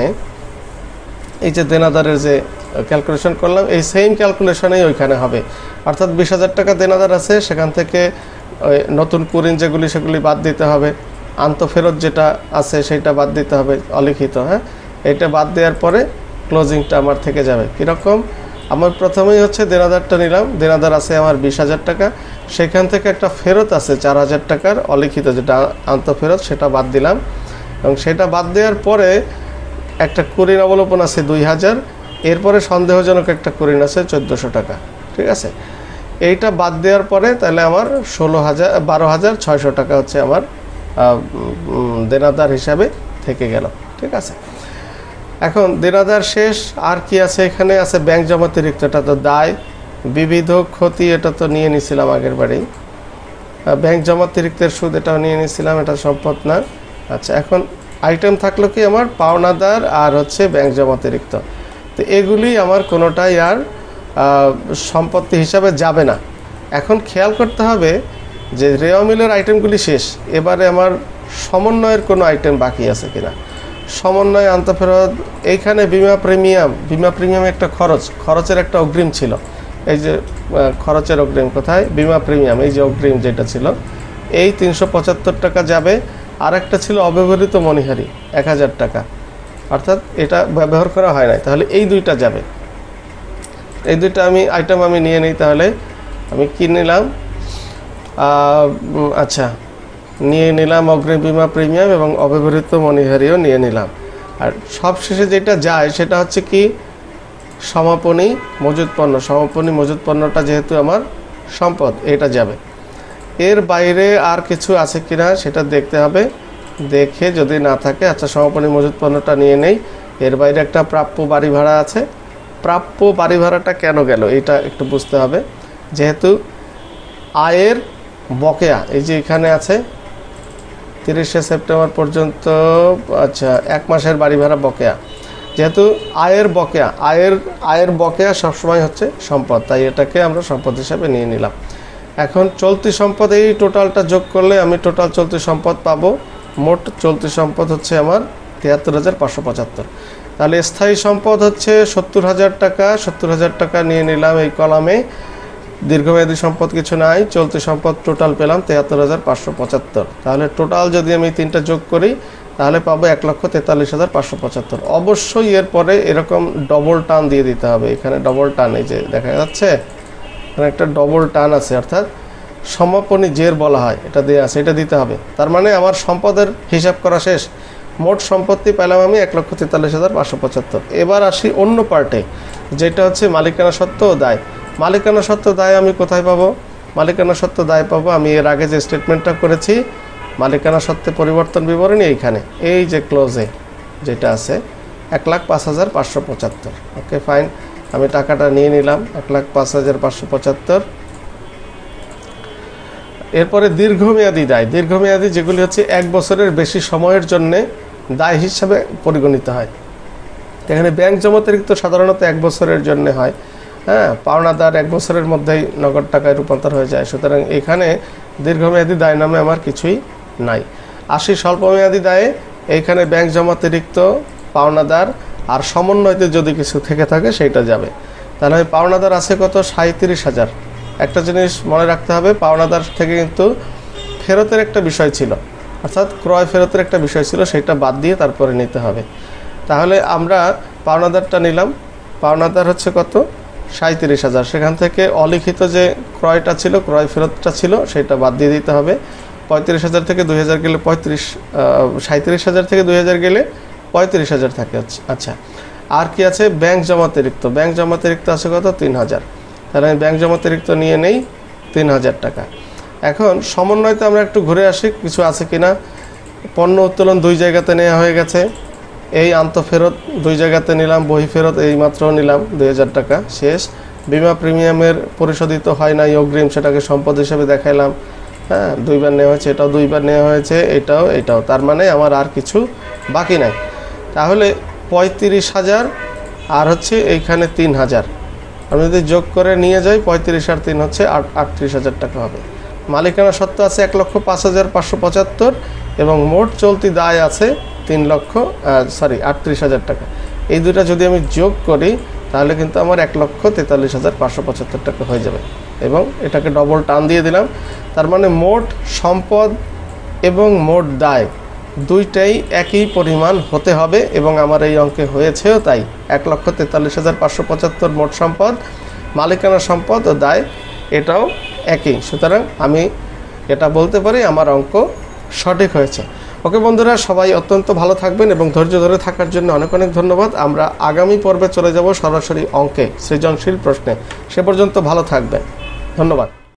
এই যে দেনাদারের যে ক্যালকুলেশন করলাম, এই সেম ক্যালকুলেশনেই ওইখানে হবে। অর্থাৎ বিশ হাজার টাকা দেনাদার আছে, সেখান থেকে ওই নতুন কুরিন যেগুলি সেগুলি বাদ দিতে হবে, আন্তঃফেরত যেটা আছে সেটা বাদ দিতে হবে অলিখিত। হ্যাঁ, এটা বাদ দেওয়ার পরে ক্লোজিংটা আমার থেকে যাবে। কীরকম? আমার প্রথমেই হচ্ছে দেনাদারটা নিলাম, দেনাদার আছে আমার বিশ হাজার টাকা, সেখান থেকে একটা ফেরত আছে চার হাজার টাকার অলিখিত যেটা আন্তঃফেরত, সেটা বাদ দিলাম। এবং সেটা বাদ দেওয়ার পরে একটা কুরিন অবলোপন আছে দুই হাজার, এরপরে সন্দেহজনক একটা কুরিন আছে চোদ্দোশো টাকা। ঠিক আছে, এইটা বাদ দেওয়ার পরে তাহলে আমার ষোলো হাজার বারো হাজার ছয়শো টাকা হচ্ছে আমার দেনাদার হিসাবে থেকে গেল। ঠিক আছে, এখন দেনাদার শেষ। আর কি আছে? এখানে আছে ব্যাংক জমাতিরিক্ত, এটা তো দায়। বিবিধ ক্ষতি, এটা তো নিয়ে নিছিলাম আগের বারেই। ব্যাংক জমাতিরিক্তের সুদ, এটাও নিয়ে নিছিলাম, এটা সম্পদ না। আচ্ছা, এখন আইটেম থাকলো কি আমার? পাওনাদার আর হচ্ছে ব্যাংক জমাতিরিক্ত। তো এগুলি আমার কোনোটাই আর সম্পত্তি হিসাবে যাবে না। এখন খেয়াল করতে হবে যে রেওয়া মিলের আইটেমগুলি শেষ, এবারে আমার সমন্বয়ের কোনো আইটেম বাকি আছে কিনা। সমন্বয়, আন্তঃফেরত, এইখানে বিমা প্রিমিয়াম, বিমা প্রিমিয়াম একটা খরচ, খরচের একটা অগ্রিম ছিল। এই যে খরচের অগ্রিম কোথায়? বিমা প্রিমিয়াম, এই যে অগ্রিম যেটা ছিল, এই তিনশো পঁচাত্তর টাকা যাবে। আর একটা ছিল অব্যবহৃত মনিহারি এক হাজার টাকা, অর্থাৎ এটা ব্যবহার করা হয় নাই, তাহলে এই দুইটা যাবে। এই দুইটা আমি আইটেম আমি নিয়ে নিই। তাহলে আমি কি নিলাম? আচ্ছা, নিয়ে নিলাম অগ্রিম বিমা প্রিমিয়াম এবং অব্যবহৃত মনিহারিও নিয়ে নিলাম। আর সবশেষে যেটা যায় সেটা হচ্ছে কি? সমাপনী মজুদ পণ্য। সমাপনী মজুদ পণ্যটা যেহেতু আমার সম্পদ, এটা যাবে। এর বাইরে আর কিছু আছে কিনা সেটা দেখতে হবে, দেখে যদি না থাকে, আচ্ছা সমাপনী মজুদ পণ্যটা নিয়ে নেই। এর বাইরে একটা প্রাপ্য বাড়ি ভাড়া আছে। প্রাপ্য বাড়ি ভাড়াটা কেন গেল এটা একটু বুঝতে হবে। যেহেতু আয়ের বকেয়া, এই যে এখানে আছে তিরিশে সেপ্টেম্বর পর্যন্ত, আচ্ছা এক মাসের বাড়ি ভাড়া বকেয়া, যেহেতু আয়ের বকেয়া, আয়ের আয়ের বকেয়া সবসময় হচ্ছে সম্পদ, তাই এটাকে আমরা সম্পদ হিসাবে নিয়ে নিলাম। এখন চলতি সম্পদ, এই টোটালটা যোগ করলে আমি টোটাল চলতি সম্পদ পাবো। মোট চলতি সম্পদ হচ্ছে আমার তিয়াত্তর হাজার পাঁচশো পঁচাত্তর। তাহলে স্থায়ী সম্পদ হচ্ছে সত্তর হাজার টাকা, সত্তর হাজার টাকা নিয়ে নিলাম এই কলামে। দীর্ঘমেয়াদী সম্পদ কিছু নাই, চলতি সম্পদ টোটাল পেলাম তিয়াত্তর হাজার পাঁচশো পঁচাত্তর। তাহলে টোটাল যদি আমি তিনটা যোগ করি তাহলে পাবো এক লক্ষ তেতাল্লিশ হাজার পাঁচশো পঁচাত্তর। অবশ্যই এরপরে এরকম ডবল টান দিয়ে দিতে হবে। এখানে ডবল টান, এই যে দেখা যাচ্ছে এখানে একটা ডবল টান আছে, অর্থাৎ সমাপনী জের বলা হয়, এটা দিয়ে আছে, এটা দিতে হবে। তার মানে আমার সম্পদের হিসাব করা শেষ। মোট সম্পত্তি পেলাম আমি এক লক্ষ তেতাল্লিশ হাজার পাঁচশো পঁচাত্তর। এবার আসি অন্য পার্টে, যেটা হচ্ছে মালিকানা সত্ত্ব ও দায়। মালিকানা সত্ত্ব দায় আমি কোথায় পাবো? মালিকানা সত্ত্ব দায় পাবো আমি এর আগে যে স্টেটমেন্টটা করেছি, মালিকানা সত্ত্বে পরিবর্তন বিবরণী, এইখানে এই যে ক্লোজে যেটা আছে এক লাখ পাঁচ হাজার পাঁচশো পঁচাত্তর। ওকে ফাইন, আমি টাকাটা নিয়ে নিলাম এক লাখ পাঁচ হাজার পাঁচশো পঁচাত্তর। এরপরে দীর্ঘমেয়াদী দায়। দীর্ঘমেয়াদী যেগুলি হচ্ছে এক বছরের বেশি সময়ের জন্যে দায় হিসাবে পরিগণিত হয়। এখানে ব্যাংক জমাতিরিক্ত সাধারণত এক বছরের জন্য হয়। হ্যাঁ, পাওনাদার এক বছরের মধ্যেই নগদ টাকায় রূপান্তর হয়ে যায়, সুতরাং এখানে দীর্ঘমেয়াদী দায় নামে আমার কিছুই নাই। আসি স্বল্পমেয়াদী দায়ে, এইখানে ব্যাংক জমাতিরিক্ত, পাওনাদার আর সমন্বয়তে যদি কিছু থেকে থাকে সেইটা যাবে। তাহলে পাওনাদার আছে কত? সাঁত্রিশ হাজার। একটা জিনিস মনে রাখতে হবে, পাওনাদার থেকে কিন্তু ফেরতের একটা বিষয় ছিল, অর্থাৎ ক্রয় ফেরতের একটা বিষয় ছিল, সেটা বাদ দিয়ে তারপরে নিতে হবে। তাহলে আমরা পাওনাদারটা নিলাম। পাওনাদার হচ্ছে কত? সাঁত্রিশ হাজার। এখন চলতি সম্পদ, চলতি সম্পদ হচ্ছে আমার ষাট হাজার টাকা। চলতি সম্পদ টোটাল পেলাম তিয়াত্তর হাজার পাঁচশো পঁচাত্তর। এবার আসি অন্য পার্টে, যেটা হচ্ছে মালিকানা সত্ত্ব ও দায়। মালিকানা সত্ত্ব দায় পাবো আমি এর আগে যে স্টেটমেন্টটা করেছি, মালিকানা সত্ত্ব দায় পাবো আমি টোটাল সাঁইত্রিশ হাজার, সেখান থেকে অলিখিত যে ক্রয়টা ছিল, ক্রয় ফেরতটা ছিল, সেটা বাদ দিয়ে দিতে হবে। পঁয়ত্রিশ হাজার থেকে দুই হাজার গেলে পঁয়ত্রিশ, সাঁইত্রিশ হাজার থেকে দুই হাজার গেলে পঁয়ত্রিশ হাজার থাকে। আচ্ছা, আর কি আছে? ব্যাংক জমাতিরিক্ত। ব্যাংক জমাতিরিক্ত আছে কত? তিন হাজার। তাহলে আমি ব্যাংক জমাতিরিক্ত নিয়ে নেই তিন হাজার টাকা। এখন সমন্বয়তে আমরা একটু ঘুরে আসি, কিছু আছে কিনা। পণ্য উত্তোলন দুই জায়গাতে নেওয়া হয়ে গেছে, এই আন্তঃফেরত দুই জায়গাতে নিলাম, বহি ফেরত এই মাত্র নিলাম দুই হাজার টাকা, শেষ। বিমা প্রিমিয়ামের পরিশোধিত হয় নাই অগ্রিম, সেটাকে সম্পদ হিসেবে দেখাইলাম। হ্যাঁ, দুইবার নেওয়া হয়েছে, এটাও দুইবার নেওয়া হয়েছে, এটাও এটাও, তার মানে আমার আর কিছু বাকি নাই। তাহলে পঁয়ত্রিশ হাজার আর হচ্ছে এইখানে তিন হাজার, আমি যদি যোগ করে নিয়ে যাই পঁয়ত্রিশ আর তিন হচ্ছে আট আটত্রিশ হাজার টাকা হবে। মালিকানা সত্ত্ব আছে এক লক্ষ পাঁচ হাজার পাঁচশো পঁচাত্তর এবং মোট চলতি দায় আছে তিন লক্ষ সরি আটত্রিশ হাজার টাকা। এই দুটা যদি আমি যোগ করি তাহলে কিন্তু আমার এক লক্ষ তেতাল্লিশ হাজার পাঁচশো পঁচাত্তর টাকা হয়ে যাবে এবং এটাকে ডবল টান দিয়ে দিলাম। তার মানে মোট সম্পদ এবং মোট দায় দুইটাই একই পরিমাণ হতে হবে এবং আমার এই অঙ্কে হয়েছেও তাই। এক লক্ষ তেতাল্লিশ হাজার পাঁচশো পঁচাত্তর মোট সম্পদ, মালিকানা সম্পদ ও দায় এটাও একই। সুতরাং আমি এটা বলতে পারি আমার অঙ্ক সঠিক হয়েছে। ওকে বন্ধুরা, সবাই অত্যন্ত ভালো থাকবেন এবং ধৈর্য ধরে থাকার জন্য অনেক অনেক ধন্যবাদ। আমরা আগামী পর্বে চলে যাব সরাসরি অঙ্কে, সৃজনশীল প্রশ্নে। সে পর্যন্ত ভালো থাকবেন, ধন্যবাদ।